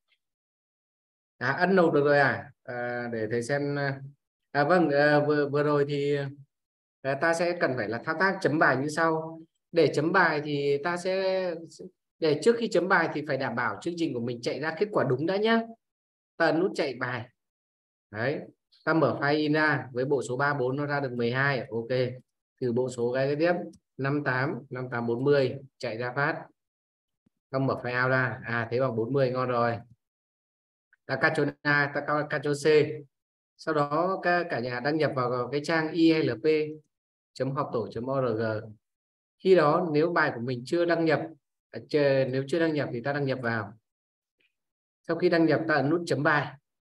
Ấn nộp được rồi để thầy xem. Vâng, vừa rồi thì ta sẽ cần phải là thao tác chấm bài như sau. Để chấm bài thì ta sẽ, để trước khi chấm bài thì phải đảm bảo chương trình của mình chạy ra kết quả đúng đã nhé. Ta ấn nút chạy bài. Đấy, ta mở file in ra với bộ số 34 nó ra được 12. Ok, từ bộ số cái tiếp 58 chạy ra phát. Ta mở file out ra. Thế bằng 40, ngon rồi. Ta Ctrl A, ta Ctrl C. Sau đó cả nhà đăng nhập vào cái trang ilp.họptorg. Khi đó nếu bài của mình chưa đăng nhập, nếu chưa đăng nhập thì ta đăng nhập vào. Sau khi đăng nhập ta ấn nút chấm bài.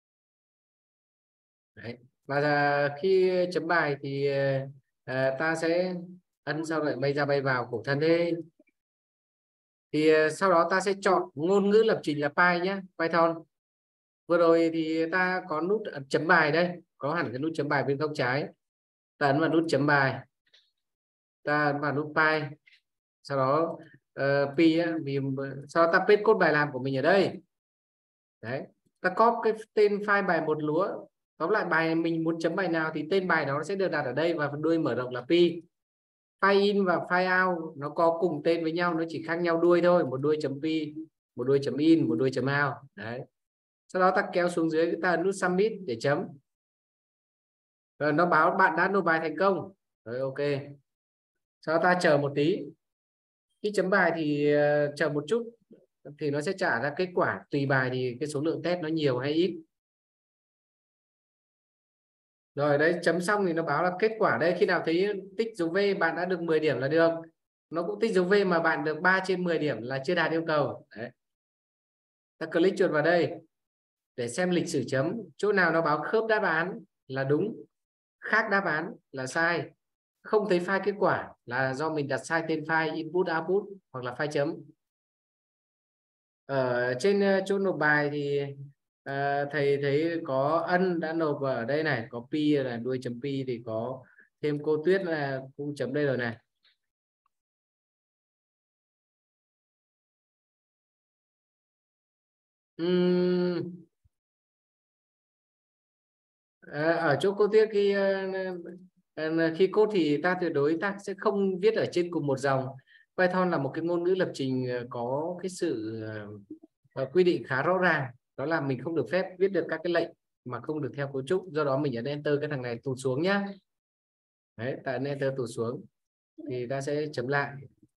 Đấy. Và khi chấm bài thì ta sẽ ấn, sau lại bay ra bay vào khổ thân thế. Thì sau đó ta sẽ chọn ngôn ngữ lập trình là Python nhé, Python. Vừa rồi thì ta có nút chấm bài đây, có hẳn cái nút chấm bài bên góc trái. Ta ấn vào nút chấm bài, ta ấn vào nút Python. Sau đó vì sau đó ta paste code bài làm của mình ở đây. Đấy, ta copy cái tên file bài một lúa. Tóm lại bài mình muốn chấm bài nào thì tên bài đó sẽ được đặt ở đây, và đuôi mở rộng là pi. File in và file out nó có cùng tên với nhau, nó chỉ khác nhau đuôi thôi, một đuôi chấm pi, một đuôi chấm in, một đuôi chấm out. Đấy, sau đó ta kéo xuống dưới, ta nút submit để chấm. Rồi nó báo bạn đã nộp bài thành công. Rồi ok, sau đó ta chờ một tí. Khi chấm bài thì chờ một chút thì nó sẽ trả ra kết quả, tùy bài thì cái số lượng test nó nhiều hay ít. Rồi đấy, chấm xong thì nó báo là kết quả đây. Khi nào thấy tích dấu V bạn đã được 10 điểm là được. Nó cũng tích dấu V mà bạn được 3/10 điểm là chưa đạt yêu cầu. Đấy, ta click chuột vào đây để xem lịch sử chấm. Chỗ nào nó báo khớp đáp án là đúng, khác đáp án là sai, không thấy file kết quả là do mình đặt sai tên file input output hoặc là file chấm. Ở trên chỗ nộp bài thì thầy thấy có Ân đã nộp ở đây này, có pi là đuôi chấm pi, thì có thêm cô Tuyết là cũng chấm đây rồi này. Uhm, ở chỗ cô Tuyết khi code thì ta tuyệt đối ta sẽ không viết ở trên cùng một dòng. Python là một cái ngôn ngữ lập trình có cái sự quy định khá rõ ràng, đó là mình không được phép viết được các cái lệnh mà không được theo cấu trúc. Do đó mình ấn enter, cái thằng này tụt xuống nhá. Đấy, ta ấn enter tụt xuống thì ta sẽ chấm lại.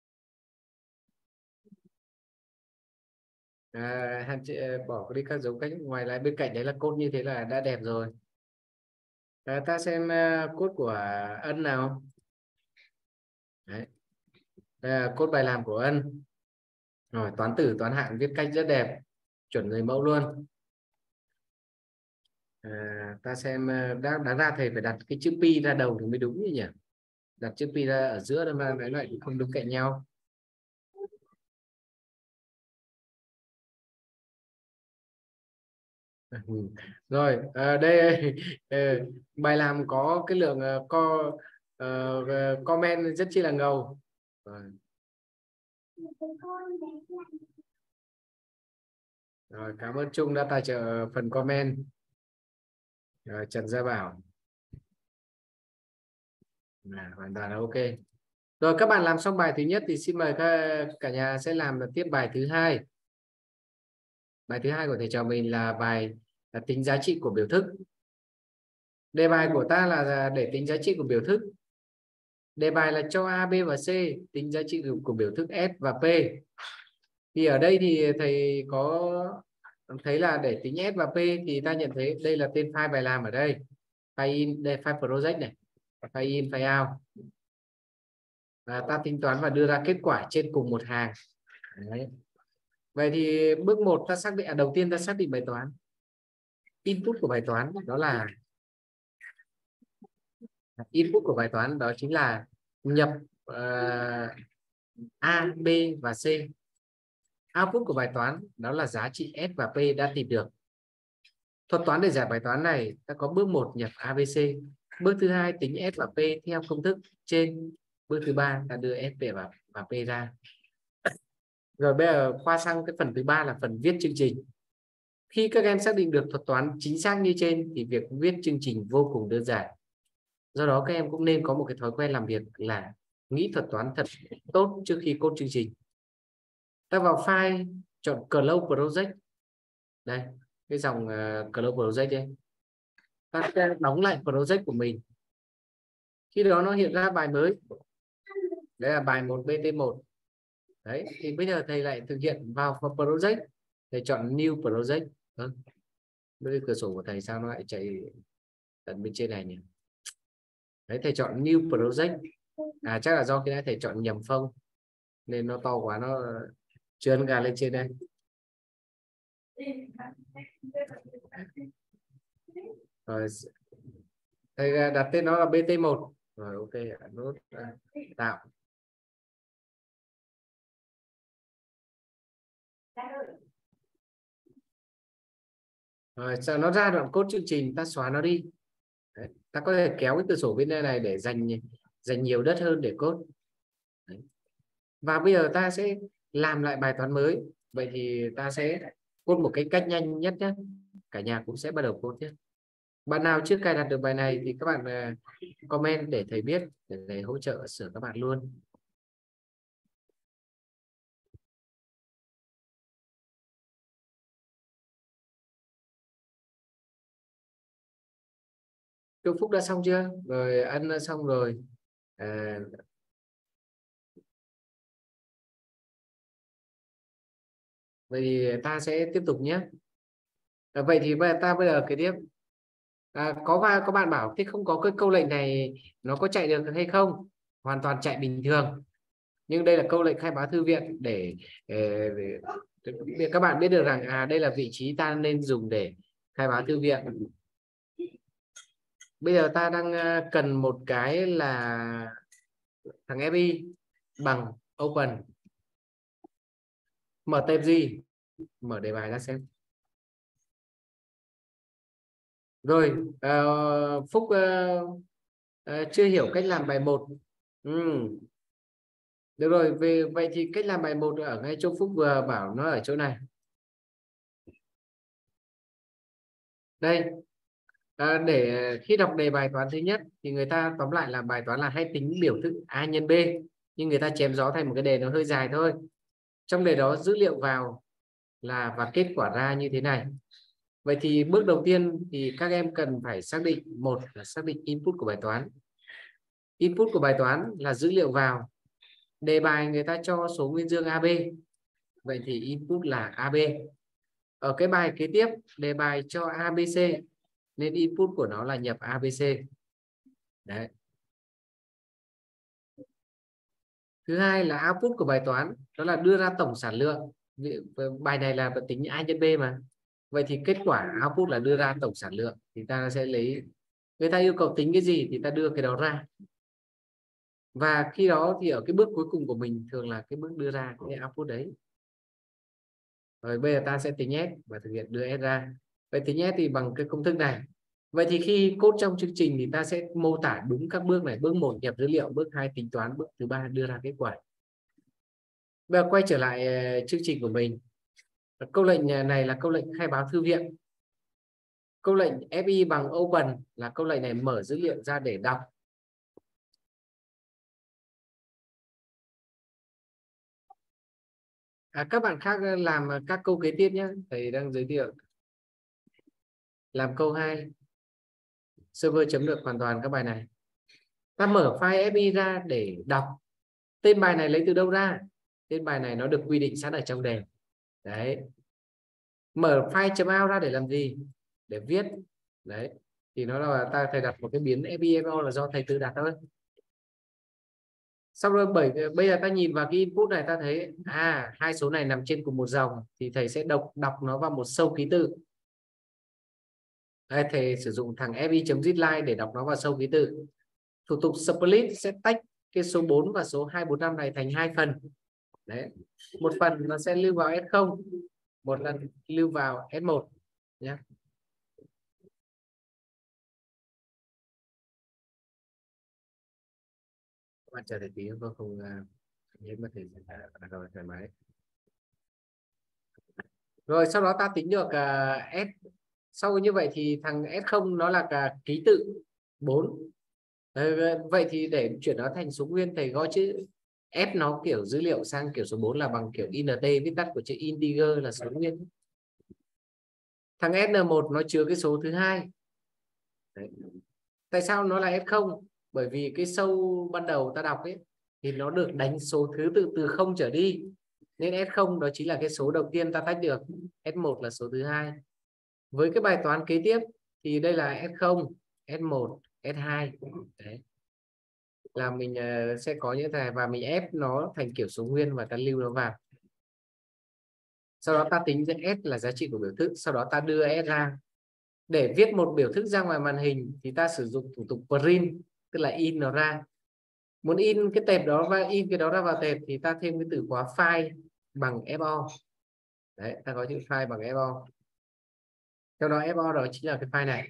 Hạn chế bỏ đi các dấu cách ngoài, lại bên cạnh đấy là code, như thế là đã đẹp rồi. Ta xem code của Ân nào. Đấy, đây là code bài làm của Ân. Rồi, toán tử toán hạng viết cách rất đẹp, chuẩn người mẫu luôn. Ta xem đáng ra thầy phải đặt cái chữ pi ra đầu thì mới đúng như nhỉ. Đặt chữ pi ra ở giữa mà cái lại không đúng cạnh nhau. Rồi đây bài làm có cái lượng comment rất chi là ngầu. Rồi, cảm ơn Trung đã tài trợ phần comment. Rồi, Trần Gia Bảo hoàn toàn là ok. Rồi, các bạn làm xong bài thứ nhất thì xin mời cả nhà sẽ làm tiếp bài thứ hai. Bài thứ hai của thầy trò mình là bài tính giá trị của biểu thức. Đề bài của ta là để tính giá trị của biểu thức. Đề bài là cho A, B và C tính giá trị của biểu thức S và P. Thì ở đây thì thầy có thấy là để tính S và P thì ta nhận thấy đây là tên file bài làm ở đây. File in, đây file project này, file in, file out. Và ta tính toán và đưa ra kết quả trên cùng một hàng. Đấy. Vậy thì bước 1 ta xác định, đầu tiên ta xác định bài toán. Input của bài toán đó là Input của bài toán đó chính là nhập A, B và C. Output của bài toán đó là giá trị S và P đã tìm được. Thuật toán để giải bài toán này ta có bước 1 nhập ABC, bước thứ hai tính S và P theo công thức trên, bước thứ ba ta đưa S và P ra. Rồi bây giờ qua sang cái phần thứ ba là phần viết chương trình. Khi các em xác định được thuật toán chính xác như trên thì việc viết chương trình vô cùng đơn giản. Do đó các em cũng nên có một cái thói quen làm việc là nghĩ thuật toán thật tốt trước khi code chương trình. Ta vào file, chọn Close Project. Đây, cái dòng Close Project đây. Ta sẽ đóng lại project của mình. Khi đó nó hiện ra bài mới. Đây là bài 1 BT1. Đấy, thì bây giờ thầy lại thực hiện vào project. Thầy chọn New Project. Cái cửa sổ của thầy sao nó lại chạy tận bên trên này nhỉ? Đấy, thầy chọn New Project. Chắc là do khi nãy thầy chọn nhầm phông nên nó to quá, nó trườn gà lên trên đây. Rồi thầy đặt tên nó là BT1. Rồi ok, nốt tạo. Rồi sau nó ra đoạn code chương trình ta xóa nó đi. Đấy, ta có thể kéo cái cửa sổ bên đây này để dành nhiều đất hơn để code. Đấy. Và bây giờ ta sẽ làm lại bài toán mới. Vậy thì ta sẽ code một cái cách nhanh nhất nhé. Cả nhà cũng sẽ bắt đầu code nhé. Bạn nào chưa cài đặt được bài này thì các bạn comment để thầy biết, để thầy hỗ trợ sửa các bạn luôn. Châu Phúc đã xong chưa? Rồi Ân đã xong rồi. Vậy thì ta sẽ tiếp tục nhé. Vậy thì bây giờ kế tiếp. Có bạn bảo thế không có cái câu lệnh này nó có chạy được hay không? Hoàn toàn chạy bình thường. Nhưng đây là câu lệnh khai báo thư viện để các bạn biết được rằng đây là vị trí ta nên dùng để khai báo thư viện. Bây giờ ta đang cần một cái là thằng FI bằng open. Mở tệp gì? Mở đề bài ra xem. Rồi Phúc chưa hiểu cách làm bài 1. Được rồi, vậy thì cách làm bài 1 ở ngay chỗ Phúc vừa bảo nó ở chỗ này. Đây, để khi đọc đề bài toán thứ nhất thì người ta tóm lại là bài toán là hãy tính biểu thức A nhân B, nhưng người ta chém gió thành một cái đề nó hơi dài thôi. Trong đề đó dữ liệu vào và kết quả ra như thế này. Vậy thì bước đầu tiên thì các em cần phải xác định, một là xác định input của bài toán. Input của bài toán là dữ liệu vào. Đề bài người ta cho số nguyên dương AB. Vậy thì input là AB. Ở cái bài kế tiếp, đề bài cho ABC nên input của nó là nhập ABC. Đấy. Thứ hai là output của bài toán, đó là đưa ra tổng sản lượng. Bài này là tính A nhân B mà. Vậy thì kết quả output là đưa ra tổng sản lượng, thì ta sẽ lấy, người ta yêu cầu tính cái gì thì ta đưa cái đó ra. Và khi đó thì ở cái bước cuối cùng của mình thường là cái bước đưa ra cái output đấy. Rồi bây giờ ta sẽ tính S và thực hiện đưa S ra. Vậy tính S thì bằng cái công thức này. Vậy thì khi code trong chương trình thì ta sẽ mô tả đúng các bước này. Bước 1 nhập dữ liệu, bước 2 tính toán, bước thứ 3 đưa ra kết quả. Bây giờ quay trở lại chương trình của mình. Câu lệnh này là câu lệnh khai báo thư viện. Câu lệnh FI bằng open là câu lệnh này mở dữ liệu ra để đọc. Các bạn khác làm các câu kế tiếp nhé. Thầy đang giới thiệu. Làm câu 2. Server chấm được hoàn toàn các bài này. Ta mở file FI ra để đọc. Tên bài này lấy từ đâu ra? Tên bài này nó được quy định sẵn ở trong đề. Đấy. Mở file.out ra để làm gì? Để viết. Đấy. Thì nó là thầy đặt một cái biến FI là do thầy tự đặt thôi. Xong rồi bây giờ ta nhìn vào cái input này, ta thấy hai số này nằm trên cùng một dòng thì thầy sẽ đọc nó vào một sâu ký tự. Đây, thầy sử dụng thằng fi.readline để đọc nó vào sâu ký tự. thủ tục split sẽ tách cái số 4 và số 245 này thành hai phần. Đấy. Một phần nó sẽ lưu vào S0, một lần lưu vào S1 nhé. Các bạn chờ để tí tôi không hết mất thời gian rồi thoải mái. Rồi sau đó ta tính được S. Sau như vậy thì thằng S0 nó là cả ký tự 4. Vậy thì để chuyển nó thành số nguyên thầy gõ chữ F nó kiểu dữ liệu sang kiểu số 4 là bằng kiểu int, viết tắt của chữ integer là số nguyên. Thằng SN1 nó chứa cái số thứ hai. Đấy. Tại sao nó là S0? Bởi vì cái sâu ban đầu ta đọc ấy thì nó được đánh số thứ tự từ 0 trở đi, nên S0 đó chính là cái số đầu tiên ta tách được, S1 là số thứ hai. Với cái bài toán kế tiếp thì đây là S0, S1, S2. Đấy. Là mình sẽ có những thầy và mình ép nó thành kiểu số nguyên và ta lưu nó vào. Sau đó ta tính ra S là giá trị của biểu thức, sau đó ta đưa S ra. Để viết một biểu thức ra ngoài màn hình thì ta sử dụng thủ tục print, tức là in nó ra. Muốn in cái tệp đó và in cái đó ra vào tệp thì ta thêm cái từ khóa file bằng fo. Đấy, ta có chữ file bằng fo. Theo đó fo đó chính là cái file này.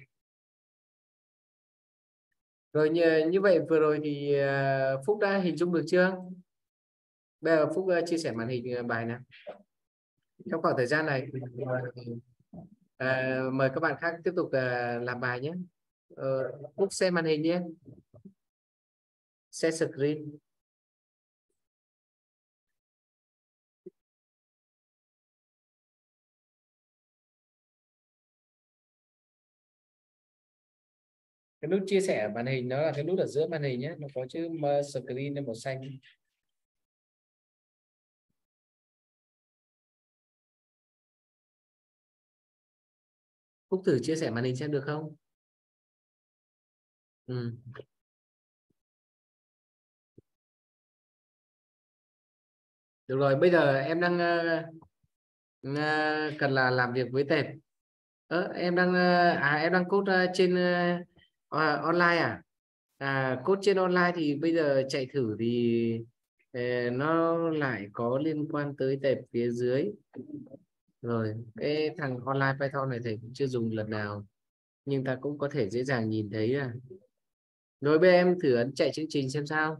Rồi như vậy vừa rồi thì Phúc đã hình dung được chưa? Bây giờ Phúc chia sẻ màn hình bài nào. Trong khoảng thời gian này mời các bạn khác tiếp tục làm bài nhé. Phúc xem màn hình nhé. Share screen. Cái nút chia sẻ màn hình nó là cái nút ở giữa màn hình nhé, nó có chữ screen màu xanh. Phúc thử chia sẻ màn hình xem được không? Ừ. Được rồi, bây giờ em đang cần là làm việc với tệp. Em đang em đang code trên online à? Code trên online thì bây giờ chạy thử thì nó lại có liên quan tới tệp phía dưới. Rồi cái thằng online Python này thầy cũng chưa dùng lần nào, nhưng ta cũng có thể dễ dàng nhìn thấy là. Rồi bây giờ em thử ấn chạy chương trình xem sao.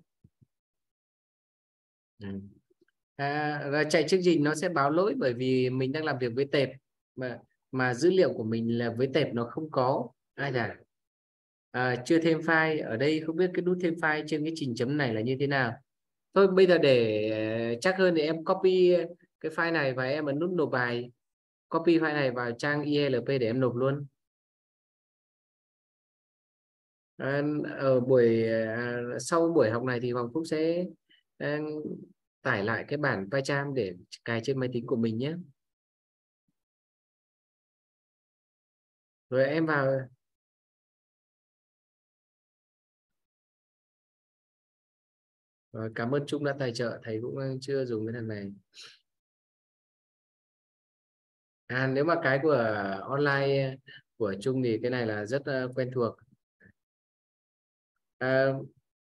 Ừ. Và chạy chương trình nó sẽ báo lỗi bởi vì mình đang làm việc với tệp mà dữ liệu của mình là với tệp nó không có ai cả. Chưa thêm file ở đây, không biết cái nút thêm file trên cái trình chấm này là như thế nào. Thôi bây giờ để chắc hơn thì em copy cái file này và em ấn nút nộp bài, copy file này vào trang ILP để em nộp luôn. Ở sau buổi học này thì Hoàng Phúc sẽ à, tải lại cái bản PyCharm để cài trên máy tính của mình nhé. Rồi em vào. Rồi, cảm ơn Trung đã tài trợ, thầy cũng chưa dùng cái thằng này. Nếu mà cái của online của Trung thì cái này là rất quen thuộc. À,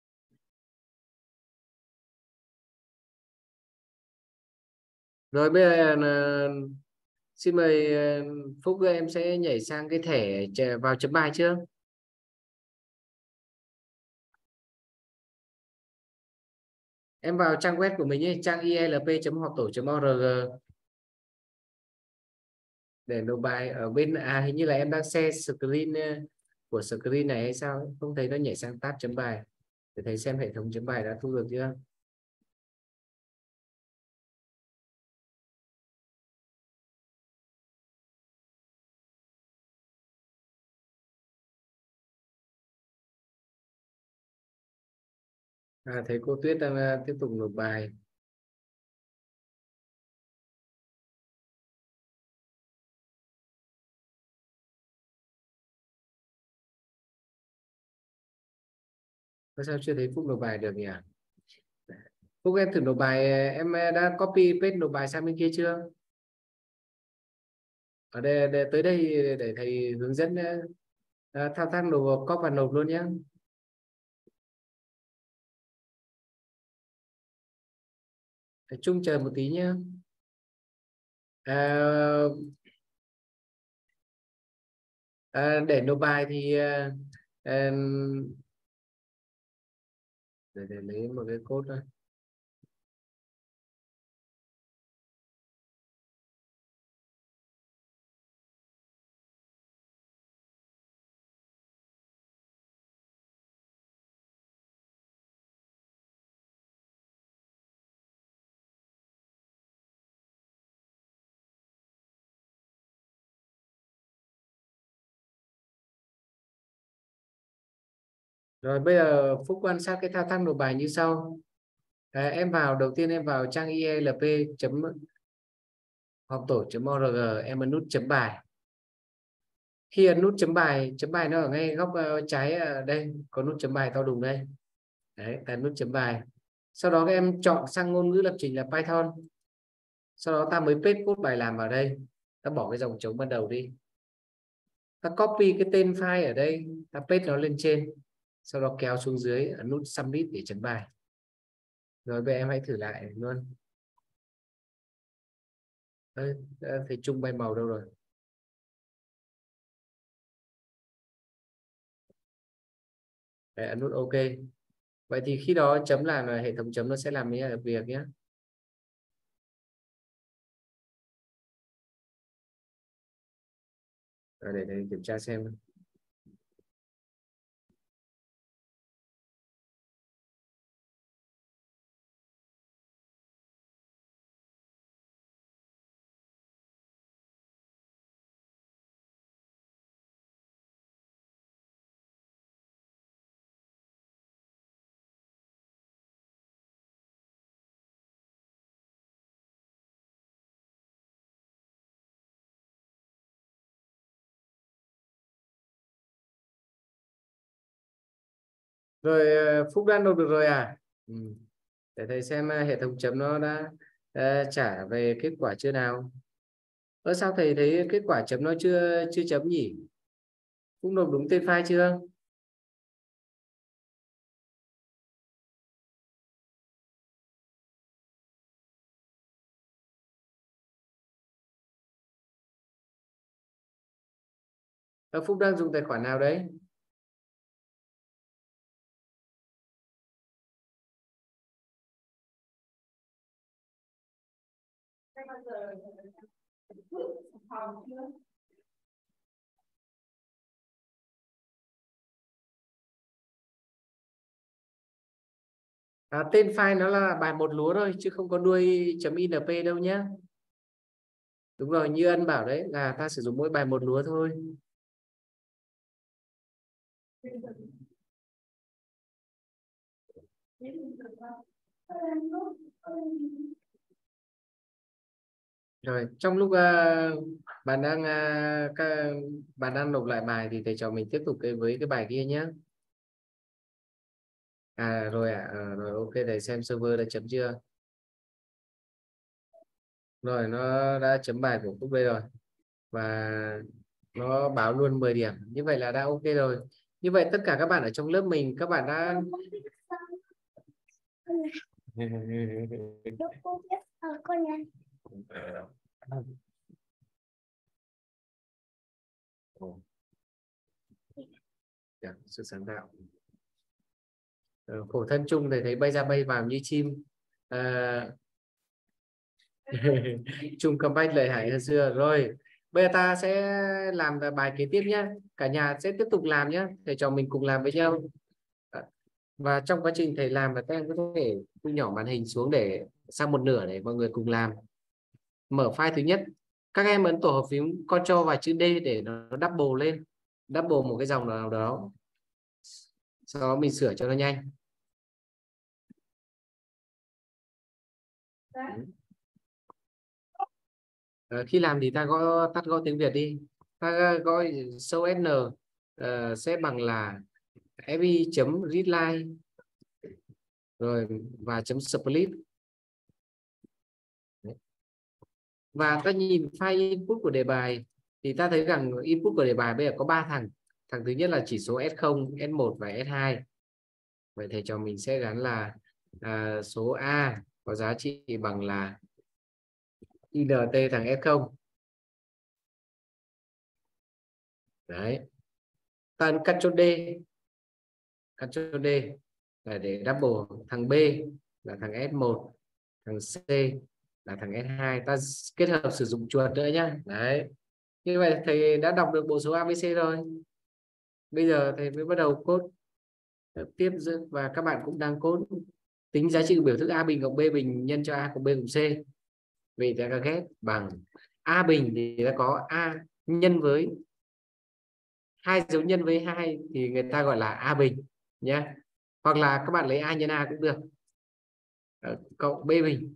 rồi bây giờ xin mời Phúc, em sẽ nhảy sang cái thẻ vào chấm bài chưa? Em vào trang web của mình ấy, trang ilp.họptorg để nộp bài ở bên hình như là em đang share screen của screen này hay sao ấy. Không thấy nó nhảy sang tab chấm bài để thầy xem hệ thống chấm bài đã thu được chưa. Thấy cô Tuyết đang tiếp tục nộp bài. Sao chưa thấy Phúc nộp bài được nhỉ? Phúc em thử nộp bài, em đã copy paste nộp bài sang bên kia chưa? Ở đây, tới đây để thầy hướng dẫn thao tác nộp copy và nộp luôn nhé. Trung chờ một tí nhé. À, để nộp bài thì à, để lấy một cái code thôi. Rồi bây giờ Phúc quan sát cái thao tác nộp bài như sau. Em vào đầu tiên em vào trang ilp học tổ.org, em ấn nút chấm bài. Khi ấn nút chấm bài nó ở ngay góc trái ở đây, có nút chấm bài to đùng đây. Đấy, ta nút chấm bài. Sau đó các em chọn sang ngôn ngữ lập trình là Python. Sau đó ta mới paste code bài làm vào đây. Ta bỏ cái dòng trống ban đầu đi. Ta copy cái tên file ở đây, ta paste nó lên trên. Sau đó kéo xuống dưới, ấn nút submit để chấm bài. Rồi bây giờ em hãy thử lại luôn. Đấy, thấy Trung bay màu đâu rồi? Đấy, ấn nút OK. Vậy thì khi đó chấm làm là hệ thống chấm nó sẽ làm cái việc nhé. Rồi để kiểm tra xem. Rồi Phúc đã nộp được rồi à? Ừ. Để thầy xem hệ thống chấm nó đã trả về kết quả chưa nào. Sao thầy thấy kết quả chấm nó chưa chưa chấm nhỉ? Phúc nộp đúng tên file chưa? Phúc đang dùng tài khoản nào đấy? Tên file nó là bài một lúa thôi chứ không có đuôi .inp đâu nhé. Đúng rồi, như Ân bảo đấy là ta sử dụng mỗi bài một lúa thôi. Rồi trong lúc bạn đang bạn đang nộp lại bài thì thầy trò mình tiếp tục với cái bài kia nhé. Rồi rồi OK, thầy xem server đã chấm chưa. Rồi nó đã chấm bài của Phúc đây rồi và nó báo luôn 10 điểm, như vậy là đã OK rồi. Như vậy tất cả các bạn ở trong lớp mình, các bạn đã sự sáng tạo. Khổ thân Trung thì thấy bay ra bay vào như chim. Trung comeback lợi hại hơn xưa. Rồi bây giờ ta sẽ làm bài kế tiếp nhé, cả nhà sẽ tiếp tục làm nhé, để cho mình cùng làm với nhau. Và trong quá trình thầy làm là các em có thể thu nhỏ màn hình xuống để sang một nửa để mọi người cùng làm. Mở file thứ nhất, các em ấn tổ hợp phím Ctrl và chữ D để nó double lên, double một cái dòng nào đó, sau đó mình sửa cho nó nhanh. Khi làm thì ta tắt gõ tiếng Việt đi, ta gọi show sn sẽ bằng là fi.readline rồi và .split. Và ta nhìn file input của đề bài thì ta thấy rằng input của đề bài bây giờ có 3 thằng. Thằng thứ nhất là chỉ số S0, S1 và S2. Vậy thầy cho mình sẽ gắn là số A có giá trị bằng là int thằng f0. Đấy, ta ấn Ctrl D, Ctrl D là để double thằng B là thằng S1, thằng C là thằng S2, ta kết hợp sử dụng chuột nữa nhá. Đấy, như vậy thầy đã đọc được bộ số ABC rồi. Bây giờ thầy mới bắt đầu code tiếp và các bạn cũng đang code tính giá trị của biểu thức A bình cộng B bình nhân cho A cộng B cộng C. Vậy ta có ghép bằng A bình thì đã có A nhân với hai dấu nhân với hai thì người ta gọi là A bình nhé, hoặc là các bạn lấy A nhân A cũng được. Cộng B bình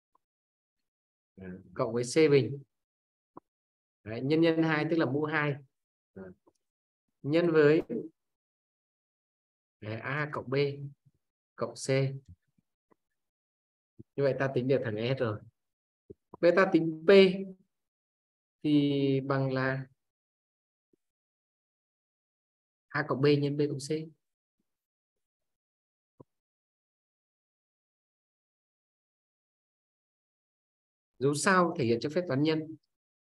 cộng với C bình. Đấy, nhân nhân 2 tức là mũ 2 nhân với A cộng B cộng C. Như vậy ta tính được thằng S rồi. Vậy ta tính P thì bằng là A cộng B nhân B cộng C. Dấu sao thể hiện cho phép toán nhân.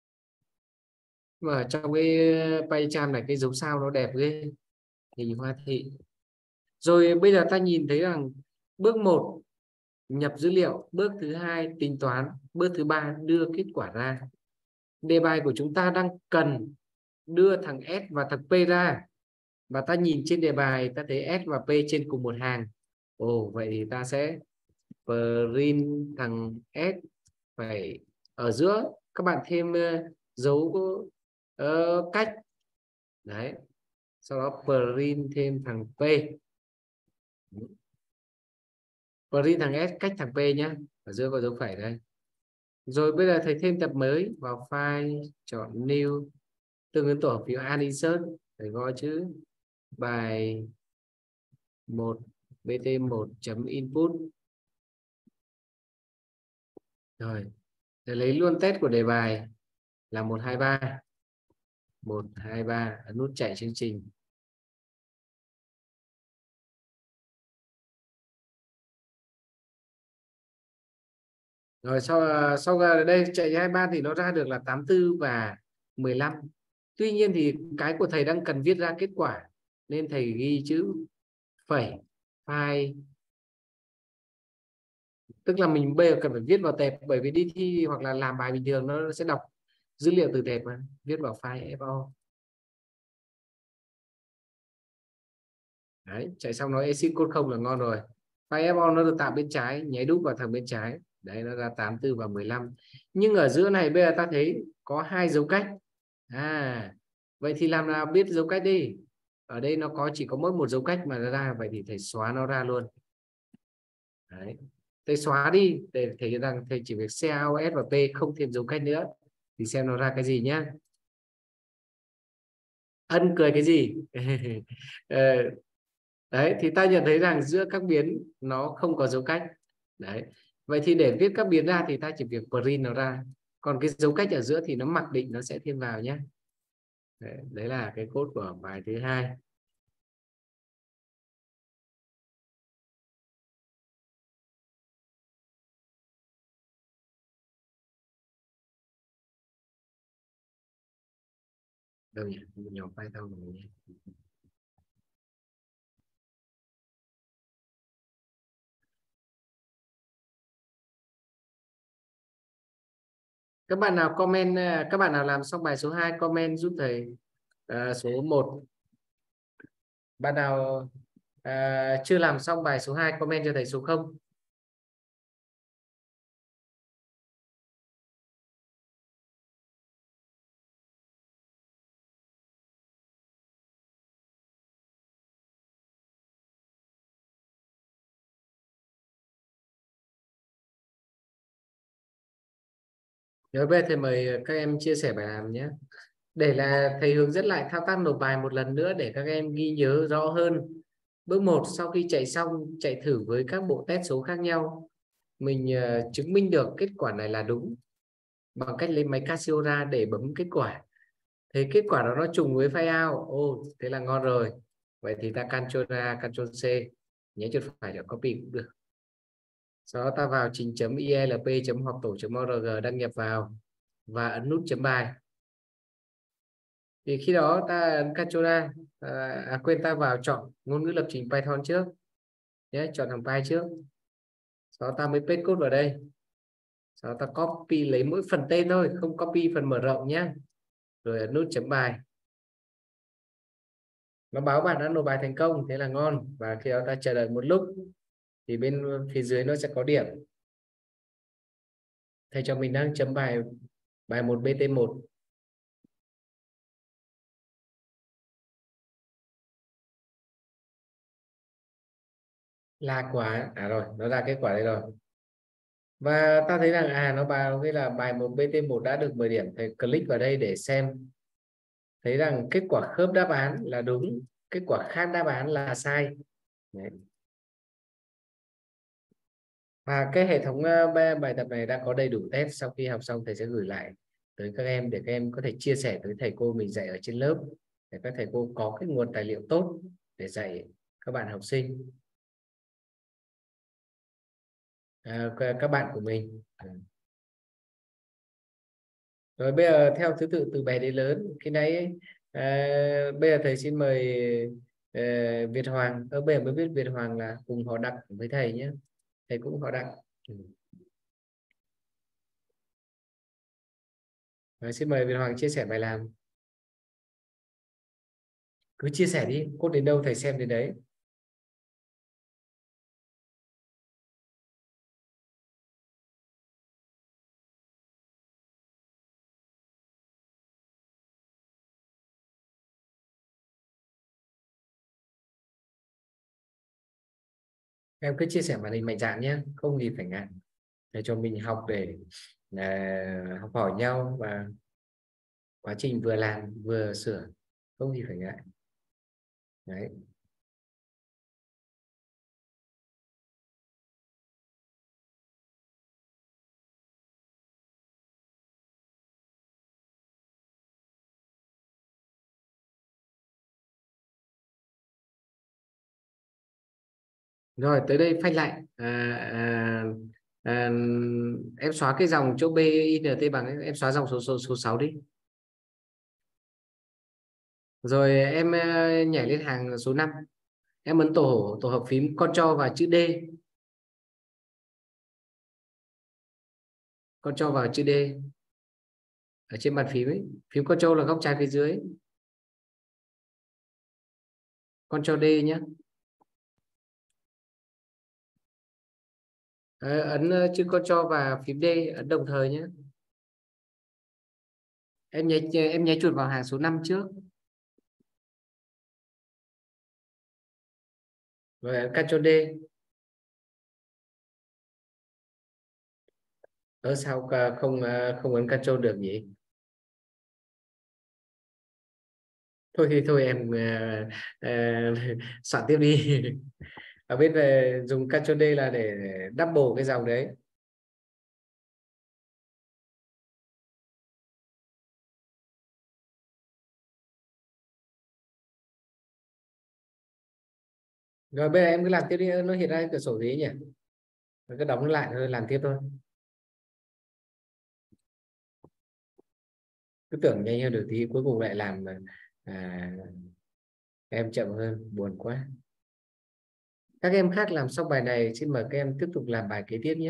Mà trong cái PyCharm này cái dấu sao nó đẹp ghê, hình hoa thị. Rồi bây giờ ta nhìn thấy rằng bước 1 nhập dữ liệu, bước thứ 2 tính toán, bước thứ 3 đưa kết quả ra. Đề bài của chúng ta đang cần đưa thằng S và thằng P ra, và ta nhìn trên đề bài ta thấy S và P trên cùng một hàng. Ồ, vậy thì ta sẽ print thằng S phải ở giữa, các bạn thêm dấu cách. Đấy, sau đó print thêm thằng P, print thằng S cách thằng P nhé, ở giữa có dấu phẩy đây. Rồi bây giờ thầy thêm tập mới vào file, chọn new, tương ứng tổ hợp phiếu add insert, thầy gõ chữ bài 1 bt1.input. Rồi thầy lấy luôn test của đề bài là 123, ấn nút chạy chương trình. Rồi sau đây chạy 23 thì nó ra được là 84 và 15. Tuy nhiên thì cái của thầy đang cần viết ra kết quả nên thầy ghi chữ phẩy file, tức là mình bây giờ cần phải viết vào tệp, bởi vì đi thi hoặc là làm bài bình thường nó sẽ đọc dữ liệu từ tệp mà, viết vào file fo. Đấy, chạy xong nó exit code không là ngon rồi. File fo nó được tạo bên trái, nháy đúp vào thằng bên trái. Đấy, nó ra 84 và 15. Nhưng ở giữa này bây giờ ta thấy có hai dấu cách. Vậy thì làm nào biết dấu cách đi. Ở đây nó chỉ có mỗi một dấu cách mà ra, vậy thì thầy xóa nó ra luôn. Đấy, thầy xóa đi để thể hiện rằng thầy chỉ việc C, A, S và P, không thêm dấu cách nữa. Thì xem nó ra cái gì nhá. Ân cười cái gì? Đấy, thì ta nhận thấy rằng giữa các biến nó không có dấu cách. Đấy, vậy thì để viết các biến ra thì ta chỉ việc print nó ra, còn cái dấu cách ở giữa thì nó mặc định nó sẽ thêm vào nhé. Đấy là cái code của bài thứ 2. Đâu nhỉ? Nhỏ Python của mình. Các bạn nào comment, các bạn nào làm xong bài số 2 comment giúp thầy số 1. Bạn nào chưa làm xong bài số 2 comment cho thầy số 0. Nhớ về thầy mời các em chia sẻ bài làm nhé. Để là thầy hướng dẫn lại thao tác nộp bài một lần nữa để các em ghi nhớ rõ hơn. Bước 1, sau khi chạy xong, chạy thử với các bộ test số khác nhau. Mình chứng minh được kết quả này là đúng bằng cách lấy máy Casio ra để bấm kết quả. Thế kết quả đó nó trùng với file out. Thế là ngon rồi. Vậy thì ta Ctrl A, Ctrl C, nhớ chuột phải để copy cũng được. Sau đó ta vào trình chấm ilp chấm họp tổ chấm org, đăng nhập vào và ấn nút chấm bài. Thì khi đó ta ấn Ctrl A, quên, ta vào chọn ngôn ngữ lập trình Python trước nhé, chọn thằng Py trước. Sau đó ta mới paste code vào đây. Sau đó ta copy lấy mỗi phần tên thôi, không copy phần mở rộng nhé. Rồi ấn nút chấm bài. Nó báo bạn đã nộp bài thành công, thế là ngon. Và khi đó ta chờ đợi một lúc thì bên phía dưới nó sẽ có điểm. Thầy cho mình đang chấm bài 1 BT1. Là quả, rồi nó ra kết quả đây rồi. Và ta thấy rằng nó báo cái là bài 1 BT1 đã được 10 điểm. Thầy click vào đây để xem. Thấy rằng kết quả khớp đáp án là đúng, kết quả khác đáp án là sai. Đấy. Và cái hệ thống bài tập này đã có đầy đủ test. Sau khi học xong thầy sẽ gửi lại tới các em để các em có thể chia sẻ tới thầy cô mình dạy ở trên lớp, để các thầy cô có cái nguồn tài liệu tốt để dạy các bạn học sinh, các bạn của mình. Rồi bây giờ theo thứ tự từ bé đến lớn. Khi nãy bây giờ thầy xin mời Việt Hoàng. Bây giờ mới biết Việt Hoàng là cùng họ Đặng với thầy nhé. Thầy cũng họ Đặng. Rồi, xin mời Việt Hoàng chia sẻ bài làm. Cứ chia sẻ đi, cốt đến đâu thầy xem đến đấy. Em cứ chia sẻ màn hình mạnh dạn nhé, không gì phải ngại, để cho mình học để học hỏi nhau, và quá trình vừa làm vừa sửa, không gì phải ngại. Đấy. Rồi tới đây phanh lại. À, em xóa cái dòng chỗ BINT bằng ấy. Em xóa dòng số 6 đi. Rồi em nhảy lên hàng số 5. Em ấn tổ hợp phím Ctrl và chữ D. Ctrl vào chữ D ở trên bàn phím ấy. Phím Ctrl là góc trái phía dưới. Ctrl D nhé. Ấn chữ Ctrl và phím D ấn đồng thời nhé. Em nháy chuột vào hàng số 5 trước. Rồi ấn Ctrl D. Sao không ấn Ctrl được nhỉ? Thôi thì thôi em ờ, soạn tiếp đi. Ở bên về dùng Ctrl D là để double cái dòng đấy. Rồi bây giờ em cứ làm tiếp đi. Nó hiện ra cái cửa sổ gì ấy nhỉ? Nó cứ đóng nó lại thôi, làm tiếp thôi. Cứ tưởng nhanh hơn được tí, cuối cùng lại làm à, em chậm hơn, buồn quá. Các em khác làm xong bài này, xin mời các em tiếp tục làm bài kế tiếp nhé.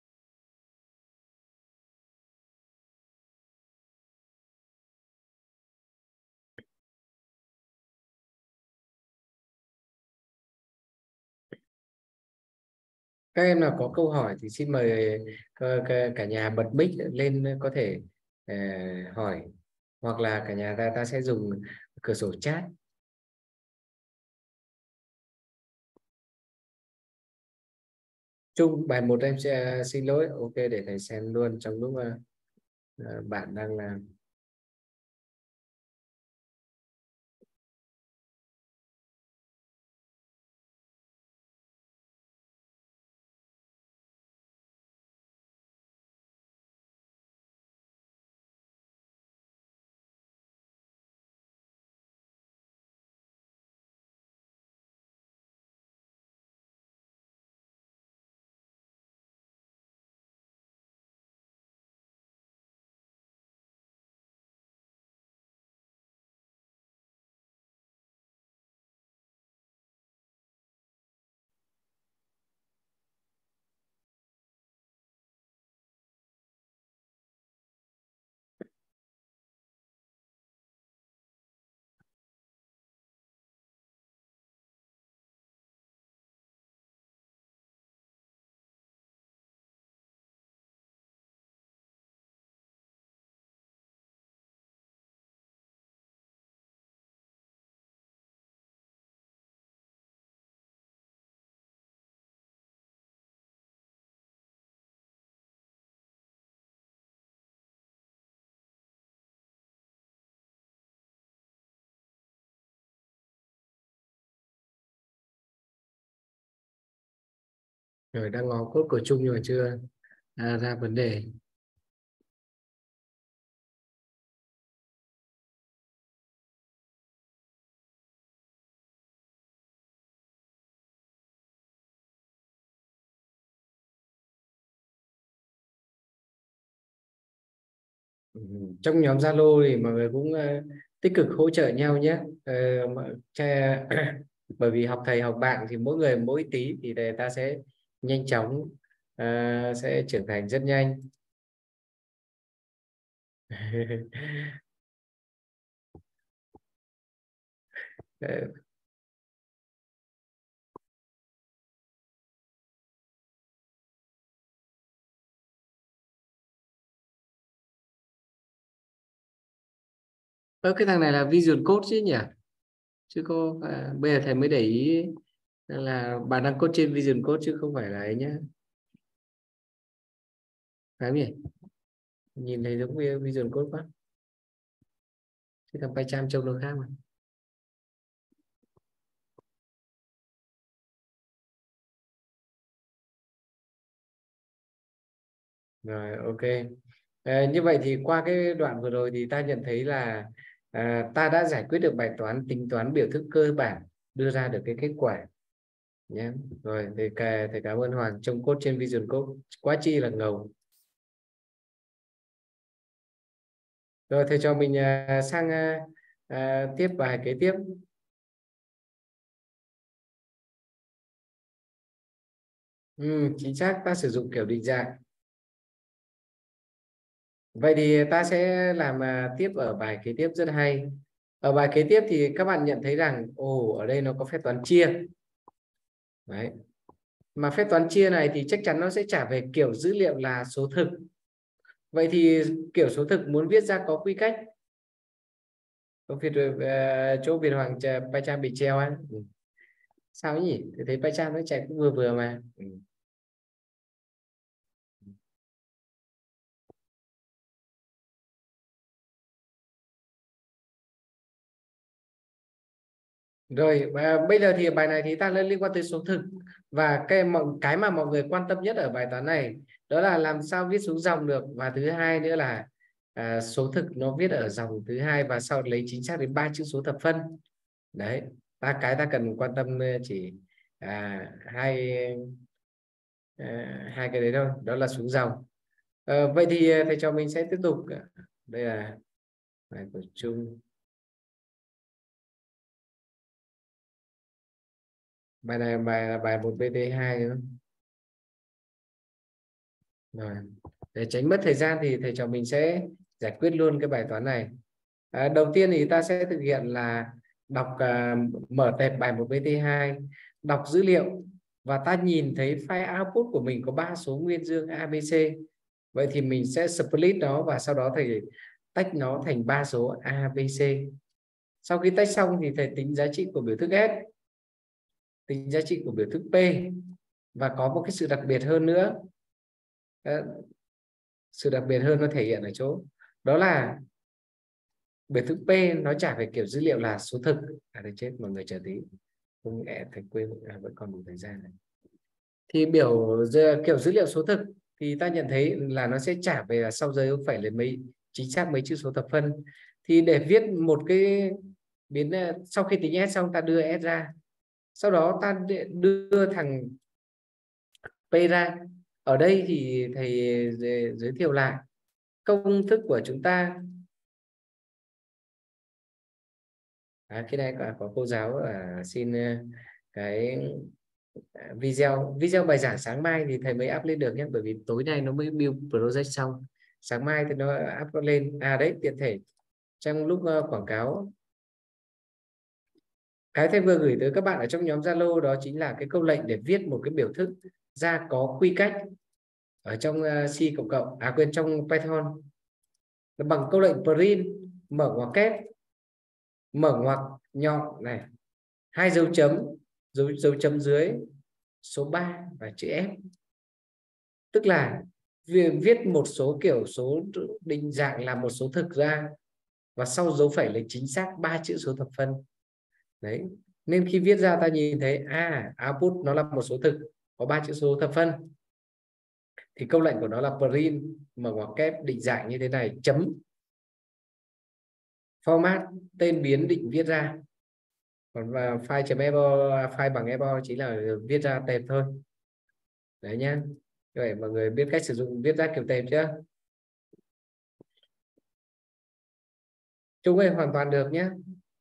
Các em nào có câu hỏi thì xin mời cả nhà bật mic lên, có thể hỏi, hoặc là cả nhà ta sẽ dùng cửa sổ chat. Chung bài 1 em sẽ xin lỗi, ok, để thầy xem luôn trong lúc bạn đang làm. Rồi đang ngó code của Trung nhưng mà chưa ra vấn đề. Ừ. Trong nhóm Zalo thì mọi người cũng tích cực hỗ trợ nhau nhé. Bởi vì học thầy học bạn thì mỗi người mỗi tí thì người ta sẽ nhanh chóng, sẽ trưởng thành rất nhanh. Ờ, cái thằng này là Vision Code chứ nhỉ, chứ cô bây giờ thầy mới để ý là bạn đang code trên Vision Code chứ không phải là ấy nhá, phải không nhỉ? Nhìn thấy giống Vision Code quá, chứ thằng PyCharm trông nó khác mà. Rồi, ok. Như vậy thì qua cái đoạn vừa rồi thì ta nhận thấy là ta đã giải quyết được bài toán tính toán biểu thức cơ bản, đưa ra được cái kết quả nhé. Rồi thầy cảm ơn Hoàng, trông code trên Vision Code quá chi là ngầu. Rồi thầy cho mình sang tiếp bài kế tiếp. Chính xác, ta sử dụng kiểu định dạng. Vậy thì ta sẽ làm tiếp ở bài kế tiếp rất hay. Ở bài kế tiếp thì các bạn nhận thấy rằng ở đây nó có phép toán chia. Đấy. Mà phép toán chia này thì chắc chắn nó sẽ trả về kiểu dữ liệu là số thực. Vậy thì kiểu số thực muốn viết ra có quy cách. Chỗ Việt Hoàng PyCharm bị treo á. Sao ấy nhỉ? Thì thấy PyCharm nó chạy cũng vừa vừa mà. Rồi và bây giờ thì bài này thì ta lên liên quan tới số thực, và cái mà mọi người quan tâm nhất ở bài toán này đó là làm sao viết xuống dòng được, và thứ hai nữa là số thực nó viết ở dòng thứ hai và sau lấy chính xác đến 3 chữ số thập phân. Đấy, ta cần quan tâm chỉ hai hai cái đấy thôi, đó là xuống dòng. Vậy thì thầy cho mình sẽ tiếp tục. Đây là bài của Trung. Bài này là bài 1 bt 2 nữa. Rồi. Để tránh mất thời gian thì thầy trò mình sẽ giải quyết luôn cái bài toán này. Đầu tiên thì ta sẽ thực hiện là đọc mở tệp bài 1 bt 2, đọc dữ liệu và ta nhìn thấy file output của mình có 3 số nguyên dương ABC. Vậy thì mình sẽ split nó và sau đó thầy tách nó thành 3 số ABC. Sau khi tách xong thì thầy tính giá trị của biểu thức S, tính giá trị của biểu thức P, và có một cái sự đặc biệt hơn nữa. Sự đặc biệt hơn nó thể hiện ở chỗ đó là biểu thức P nó trả về kiểu dữ liệu là số thực. Thầy chết, mọi người chờ tí, không lẽ thầy quên, vẫn còn đủ thời gian này. Thì kiểu dữ liệu số thực thì ta nhận thấy là nó sẽ trả về là sau giới phải lấy chính xác mấy chữ số thập phân. Thì để viết một cái biến, sau khi tính S xong ta đưa S ra, sau đó ta đưa thằng P ra. Ở đây thì thầy giới thiệu lại công thức của chúng ta. Cái này có cô giáo xin cái video bài giảng sáng mai thì thầy mới up lên được nhé, bởi vì tối nay nó mới build project xong, sáng mai thì nó up lên. Đấy, tiện thể trong lúc quảng cáo, cái thầy vừa gửi tới các bạn ở trong nhóm Zalo đó chính là cái câu lệnh để viết một cái biểu thức ra có quy cách ở trong C cộng cộng, quên, trong Python, bằng câu lệnh print mở ngoặc kép, mở ngoặc nhọn này, 2 dấu chấm, dấu chấm dưới số 3 và chữ F. Tức là viết một số kiểu số định dạng là một số thực ra, và sau dấu phẩy lấy chính xác 3 chữ số thập phân. Đấy, nên khi viết ra ta nhìn thấy output nó là một số thực, có 3 chữ số thập phân. Thì câu lệnh của nó là print mở ngoặc kép định dạng như thế này, chấm format tên biến định viết ra. Còn file.evo, file bằng evo chỉ là viết ra tệp thôi. Đấy nhá. Vậy mọi người biết cách sử dụng viết ra kiểu tệp chưa? Trung ơi, hoàn toàn được nhé.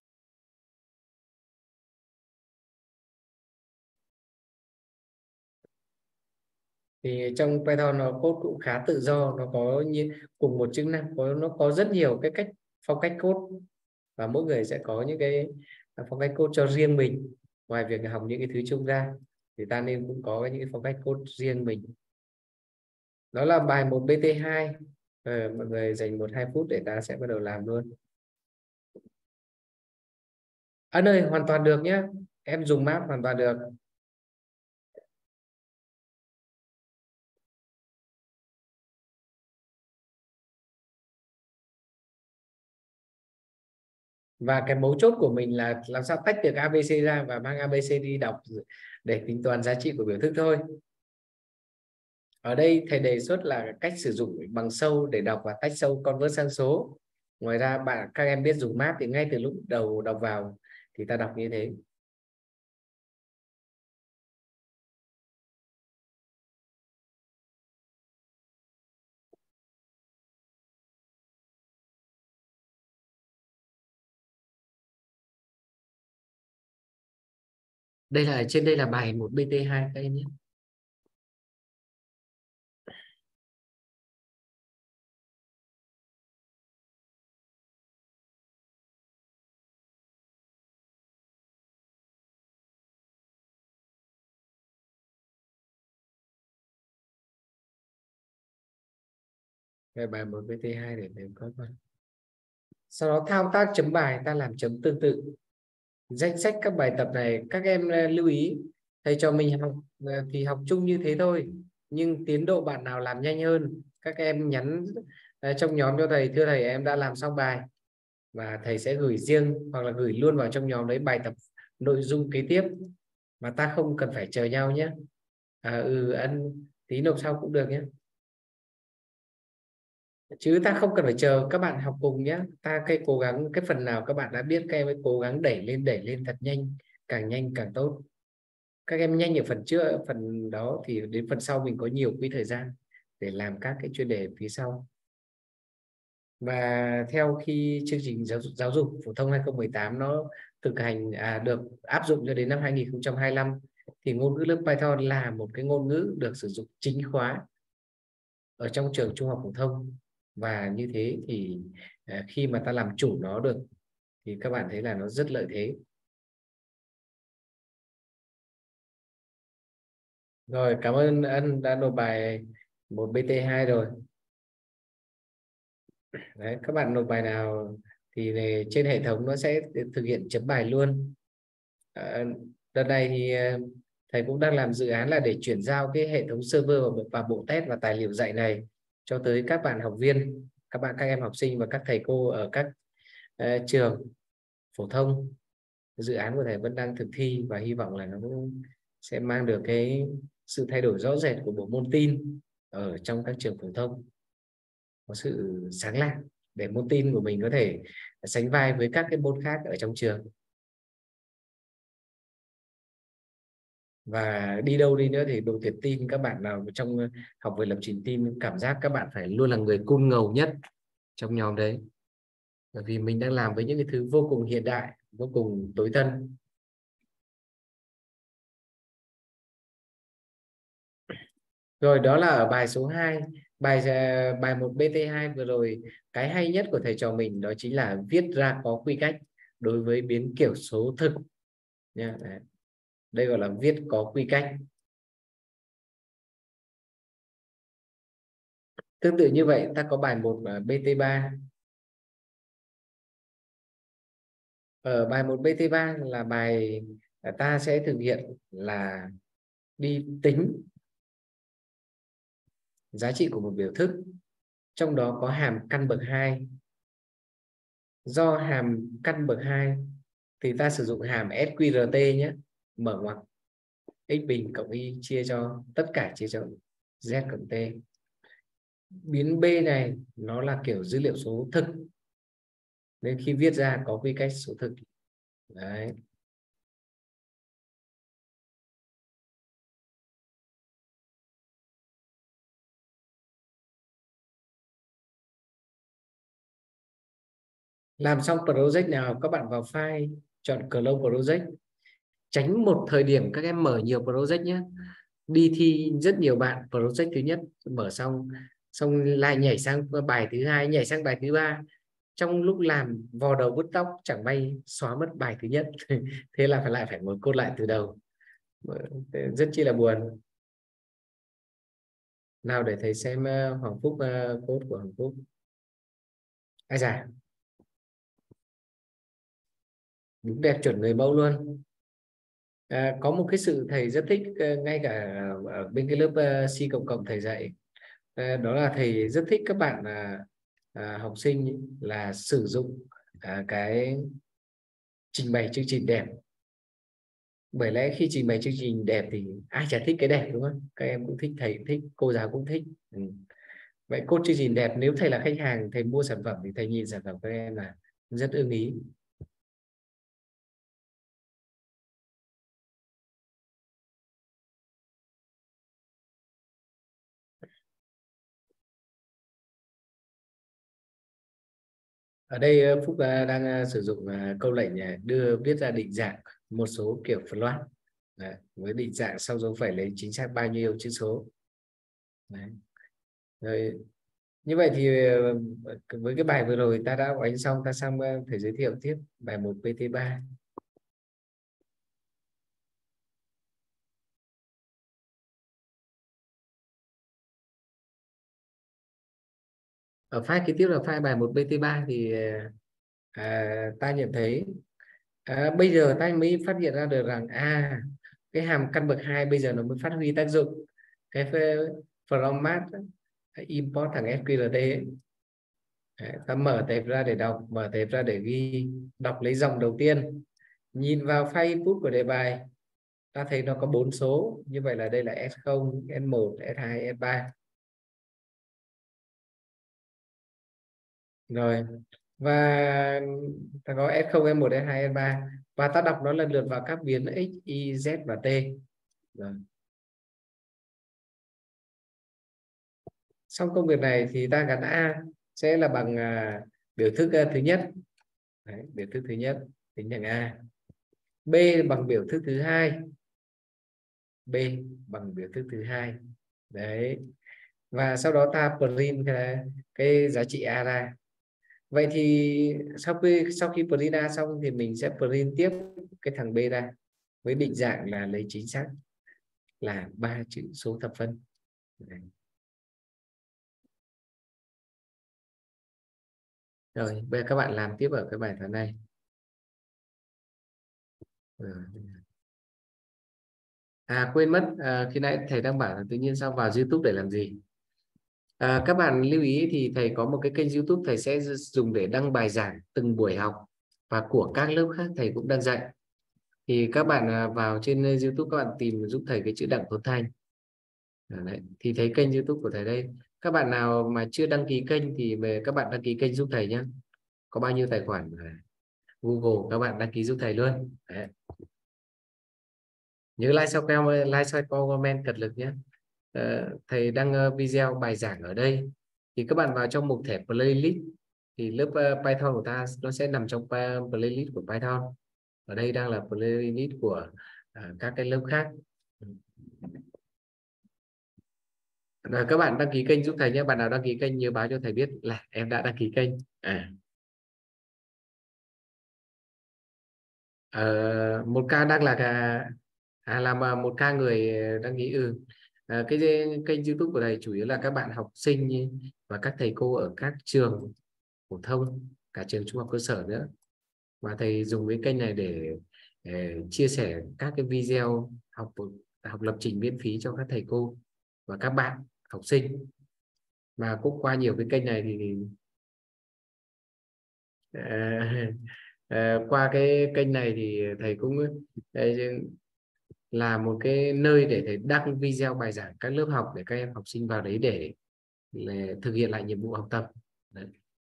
Thì trong Python nó code cũng khá tự do, nó có như cùng một chức năng, nó có rất nhiều cái cách phong cách code, và mỗi người sẽ có những cái phong cách code cho riêng mình. Ngoài việc học những cái thứ chung ra thì ta nên cũng có những cái phong cách code riêng mình. Đó là bài 1 BT2. Mọi người dành 1-2 phút để ta sẽ bắt đầu làm luôn. Ân ơi, hoàn toàn được nhé, em dùng map hoàn toàn được. Và cái mấu chốt của mình là làm sao tách được ABC ra và mang ABC đi đọc để tính toán giá trị của biểu thức thôi. Ở đây thầy đề xuất là cách sử dụng bằng sâu để đọc và tách sâu convert sang số. Ngoài ra các em biết dùng map thì ngay từ lúc đầu đọc vào thì ta đọc như thế. Trên đây là bài 1 BT2 các em nhé. Bài 1 BT2 để thầy có con. Sau đó thao tác chấm bài ta làm chấm tương tự. Danh sách các bài tập này các em lưu ý, thầy cho mình học thì học chung như thế thôi, nhưng tiến độ bạn nào làm nhanh hơn các em nhắn trong nhóm cho thầy, thưa thầy em đã làm xong bài, và thầy sẽ gửi riêng hoặc là gửi luôn vào trong nhóm đấy bài tập nội dung kế tiếp, mà ta không cần phải chờ nhau nhé. Anh tí nộp sau cũng được nhé, chứ ta không cần phải chờ các bạn học cùng nhé. Ta cái cố gắng cái phần nào các bạn đã biết các em mới cố gắng đẩy lên thật nhanh càng tốt. Các em nhanh ở phần trước, phần đó thì đến phần sau mình có nhiều quỹ thời gian để làm các cái chuyên đề phía sau. Và theo khi chương trình giáo dục phổ thông 2018 nó thực hành được áp dụng cho đến năm 2025, thì ngôn ngữ lớp Python là một cái ngôn ngữ được sử dụng chính khóa ở trong trường trung học phổ thông. Và như thế thì khi mà ta làm chủ nó được thì các bạn thấy là nó rất lợi thế. Rồi, cảm ơn Ân đã nộp bài 1 BT2 rồi. Đấy, các bạn nộp bài nào thì trên hệ thống nó sẽ thực hiện chấm bài luôn. Đợt này thì thầy cũng đang làm dự án là để chuyển giao cái hệ thống server và bộ test và tài liệu dạy này cho tới các bạn học viên, các em học sinh và các thầy cô ở các trường phổ thông. Dự án của thầy vẫn đang thực thi và hy vọng là nó cũng sẽ mang được cái sự thay đổi rõ rệt của bộ môn tin ở trong các trường phổ thông, có sự sáng lạng để môn tin của mình có thể sánh vai với các cái môn khác ở trong trường. Và đi đâu đi nữa thì đội tuyển tin, các bạn nào trong học về lập trình tin cảm giác các bạn phải luôn là người cool ngầu nhất trong nhóm đấy, bởi vì mình đang làm với những cái thứ vô cùng hiện đại, vô cùng tối tân. Rồi, đó là ở bài số 2. Bài 1 BT2 vừa rồi, cái hay nhất của thầy trò mình đó chính là viết ra có quy cách đối với biến kiểu số thực nha. Đây gọi là viết có quy cách. Tương tự như vậy ta có bài 1 BT3. Ở bài 1 BT3 là bài ta sẽ thực hiện là đi tính giá trị của một biểu thức, trong đó có hàm căn bậc 2. Do hàm căn bậc 2 thì ta sử dụng hàm sqrt nhé, mở ngoặc x bình cộng y chia cho tất cả chia cho z cộng t. Biến B này nó là kiểu dữ liệu số thực nên khi viết ra có quy cách số thực. Đấy. Làm xong project nào các bạn vào file, chọn clone project, tránh một thời điểm các em mở nhiều project nhé. Đi thi rất nhiều bạn project thứ nhất mở xong lại nhảy sang bài thứ hai, nhảy sang bài thứ ba, trong lúc làm vò đầu bứt tóc, chẳng may xóa mất bài thứ nhất. Thế là phải ngồi code lại từ đầu, rất chi là buồn. Nào để thầy xem Hoàng Phúc, code của Hoàng Phúc. Ai da, đúng đẹp chuẩn người mẫu luôn. Có một cái sự thầy rất thích, ngay cả ở bên cái lớp C cộng cộng thầy dạy, đó là thầy rất thích các bạn học sinh là sử dụng cái trình bày chương trình đẹp. Bởi lẽ khi trình bày chương trình đẹp thì ai chả thích cái đẹp đúng không? Các em cũng thích, thầy cũng thích, cô giáo cũng thích. Vậy cốt chương trình đẹp, nếu thầy là khách hàng, thầy mua sản phẩm thì thầy nhìn sản phẩm các em là rất ưng ý. Ở đây Phúc đang sử dụng câu lệnh đưa viết ra định dạng một số kiểu float. Đấy, với định dạng sau dấu phẩy lấy chính xác bao nhiêu chữ số. Đấy. Rồi, như vậy thì với cái bài vừa rồi ta đã đánh xong, ta sang thầy giới thiệu tiếp bài 1 PT3. Ở file kế tiếp là file bài 1 PT3 thì ta nhận thấy bây giờ ta mới phát hiện ra được rằng cái hàm căn bậc 2 bây giờ nó mới phát huy tác dụng. Cái format import thằng sqrt ấy. Ta mở tệp ra để đọc, mở tệp ra để ghi, đọc lấy dòng đầu tiên, nhìn vào file input của đề bài, ta thấy nó có 4 số, như vậy là đây là S0, S1, S2, S3. Rồi, và ta có S0, S1, S2, S3, và ta đọc nó lần lượt vào các biến x, y, z và t. Rồi. Xong công việc này thì ta gắn A sẽ là bằng biểu thức thứ nhất. Đấy, biểu thức thứ nhất tính bằng A. B bằng biểu thức thứ hai. B bằng biểu thức thứ hai. Đấy. Và sau đó ta print cái giá trị A ra. Vậy thì sau khi print A xong thì mình sẽ print tiếp cái thằng B ra với định dạng là lấy chính xác là 3 chữ số thập phân. Đấy. Rồi, bây giờ các bạn làm tiếp ở cái bài toán này. Quên mất, khi nãy thầy đang bảo là tự nhiên sao vào YouTube để làm gì. Các bạn lưu ý thì thầy có một cái kênh YouTube thầy sẽ dùng để đăng bài giảng từng buổi học, và của các lớp khác thầy cũng đang dạy. Thì các bạn vào trên YouTube, các bạn tìm giúp thầy cái chữ Đặng Tuấn Thanh. Đấy, thì thấy kênh YouTube của thầy đây. Các bạn nào mà chưa đăng ký kênh thì về các bạn đăng ký kênh giúp thầy nhé. Có bao nhiêu tài khoản Google các bạn đăng ký giúp thầy luôn. Đấy. Nhớ like subscribe, comment cật lực nhé. Thầy đăng video bài giảng ở đây thì các bạn vào trong mục thẻ playlist thì lớp Python của ta nó sẽ nằm trong playlist của Python. Ở đây đang là playlist của các cái lớp khác. Rồi, các bạn đăng ký kênh giúp thầy nhé. Bạn nào đăng ký kênh nhớ báo cho thầy biết là em đã đăng ký kênh. Một ca đang là làm một ca người đăng ký. Cái kênh YouTube của thầy chủ yếu là các bạn học sinh và các thầy cô ở các trường phổ thông, cả trường trung học cơ sở nữa, và thầy dùng cái kênh này để chia sẻ các cái video học lập trình miễn phí cho các thầy cô và các bạn học sinh. Mà cũng qua nhiều cái kênh này thì qua cái kênh này thì thầy cũng là một cái nơi để thầy đăng video bài giảng các lớp học để các em học sinh vào đấy để thực hiện lại nhiệm vụ học tập. Đấy.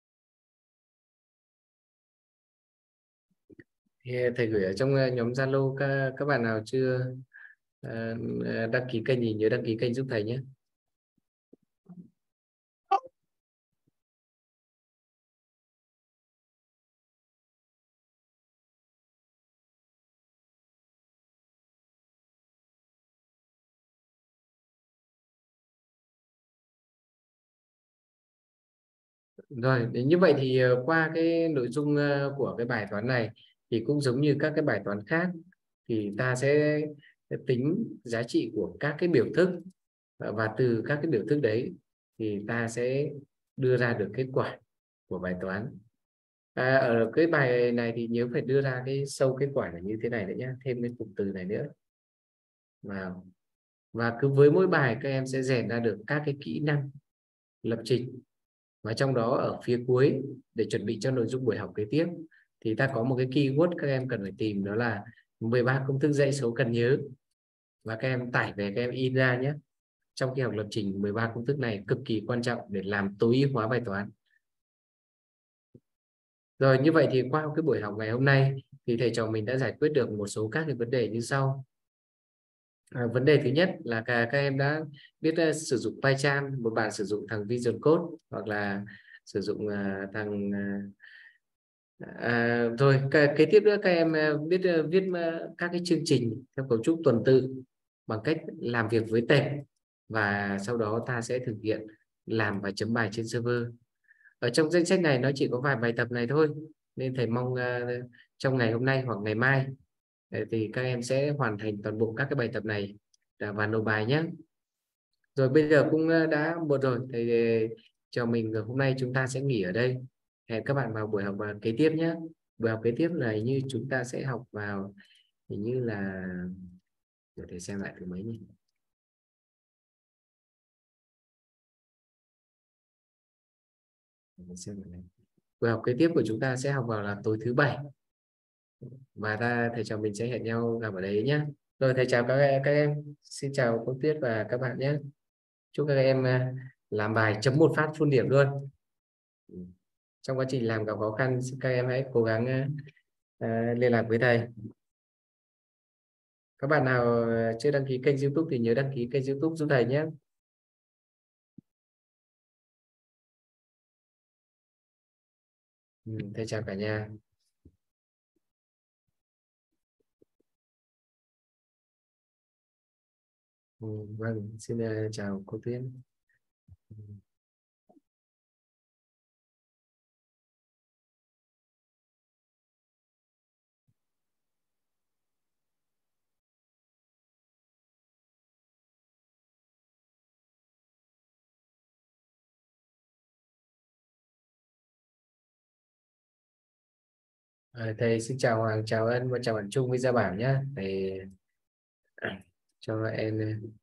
Thì thầy gửi ở trong nhóm Zalo, các bạn nào chưa đăng ký kênh thì nhớ đăng ký kênh giúp thầy nhé. Rồi, đến như vậy thì qua cái nội dung của cái bài toán này thì cũng giống như các cái bài toán khác, thì ta sẽ tính giá trị của các cái biểu thức, và từ các cái biểu thức đấy thì ta sẽ đưa ra được kết quả của bài toán. Ở cái bài này thì nhớ phải đưa ra cái sâu kết quả là như thế này nữa nhé, thêm cái cụm từ này nữa. Và cứ với mỗi bài các em sẽ rèn ra được các cái kỹ năng lập trình, và trong đó ở phía cuối để chuẩn bị cho nội dung buổi học kế tiếp thì ta có một cái keyword các em cần phải tìm, đó là 13 công thức dãy số cần nhớ, và các em tải về các em in ra nhé. Trong khi học lập trình, 13 công thức này cực kỳ quan trọng để làm tối ưu hóa bài toán. Rồi, như vậy thì qua cái buổi học ngày hôm nay thì thầy trò mình đã giải quyết được một số các cái vấn đề như sau. Vấn đề thứ nhất là các em đã biết sử dụng PyCharm, một bạn sử dụng thằng Vision Code hoặc là sử dụng thằng rồi kế tiếp nữa các em biết viết các cái chương trình theo cấu trúc tuần tự bằng cách làm việc với tệp, và sau đó ta sẽ thực hiện làm và chấm bài trên server. Ở trong danh sách này nó chỉ có vài bài tập này thôi, nên thầy mong trong ngày hôm nay hoặc ngày mai thì các em sẽ hoàn thành toàn bộ các cái bài tập này và nộp bài nhé. Rồi bây giờ cũng đã muộn rồi, thầy cho mình hôm nay chúng ta sẽ nghỉ ở đây. Hẹn các bạn vào buổi học kế tiếp nhé. Buổi học kế tiếp này như chúng ta sẽ học vào hình như là, để thầy xem lại thứ mấy nhỉ. Để xem lại này. Buổi học kế tiếp của chúng ta sẽ học vào là tối thứ bảy, và thầy trò mình sẽ hẹn nhau gặp ở đấy nhé. Rồi thầy chào các em, xin chào cô Tuyết và các bạn nhé. Chúc các em làm bài chấm một phát full điểm luôn. Trong quá trình làm gặp khó khăn các em hãy cố gắng liên lạc với thầy. Các bạn nào chưa đăng ký kênh YouTube thì nhớ đăng ký kênh YouTube giúp thầy nhé. Thầy chào cả nhà. Vâng, xin chào cô Tuyết. Thầy xin chào Hoàng, chào Ân và chào bạn Trung với Gia Bảo nhé. Thầy cho em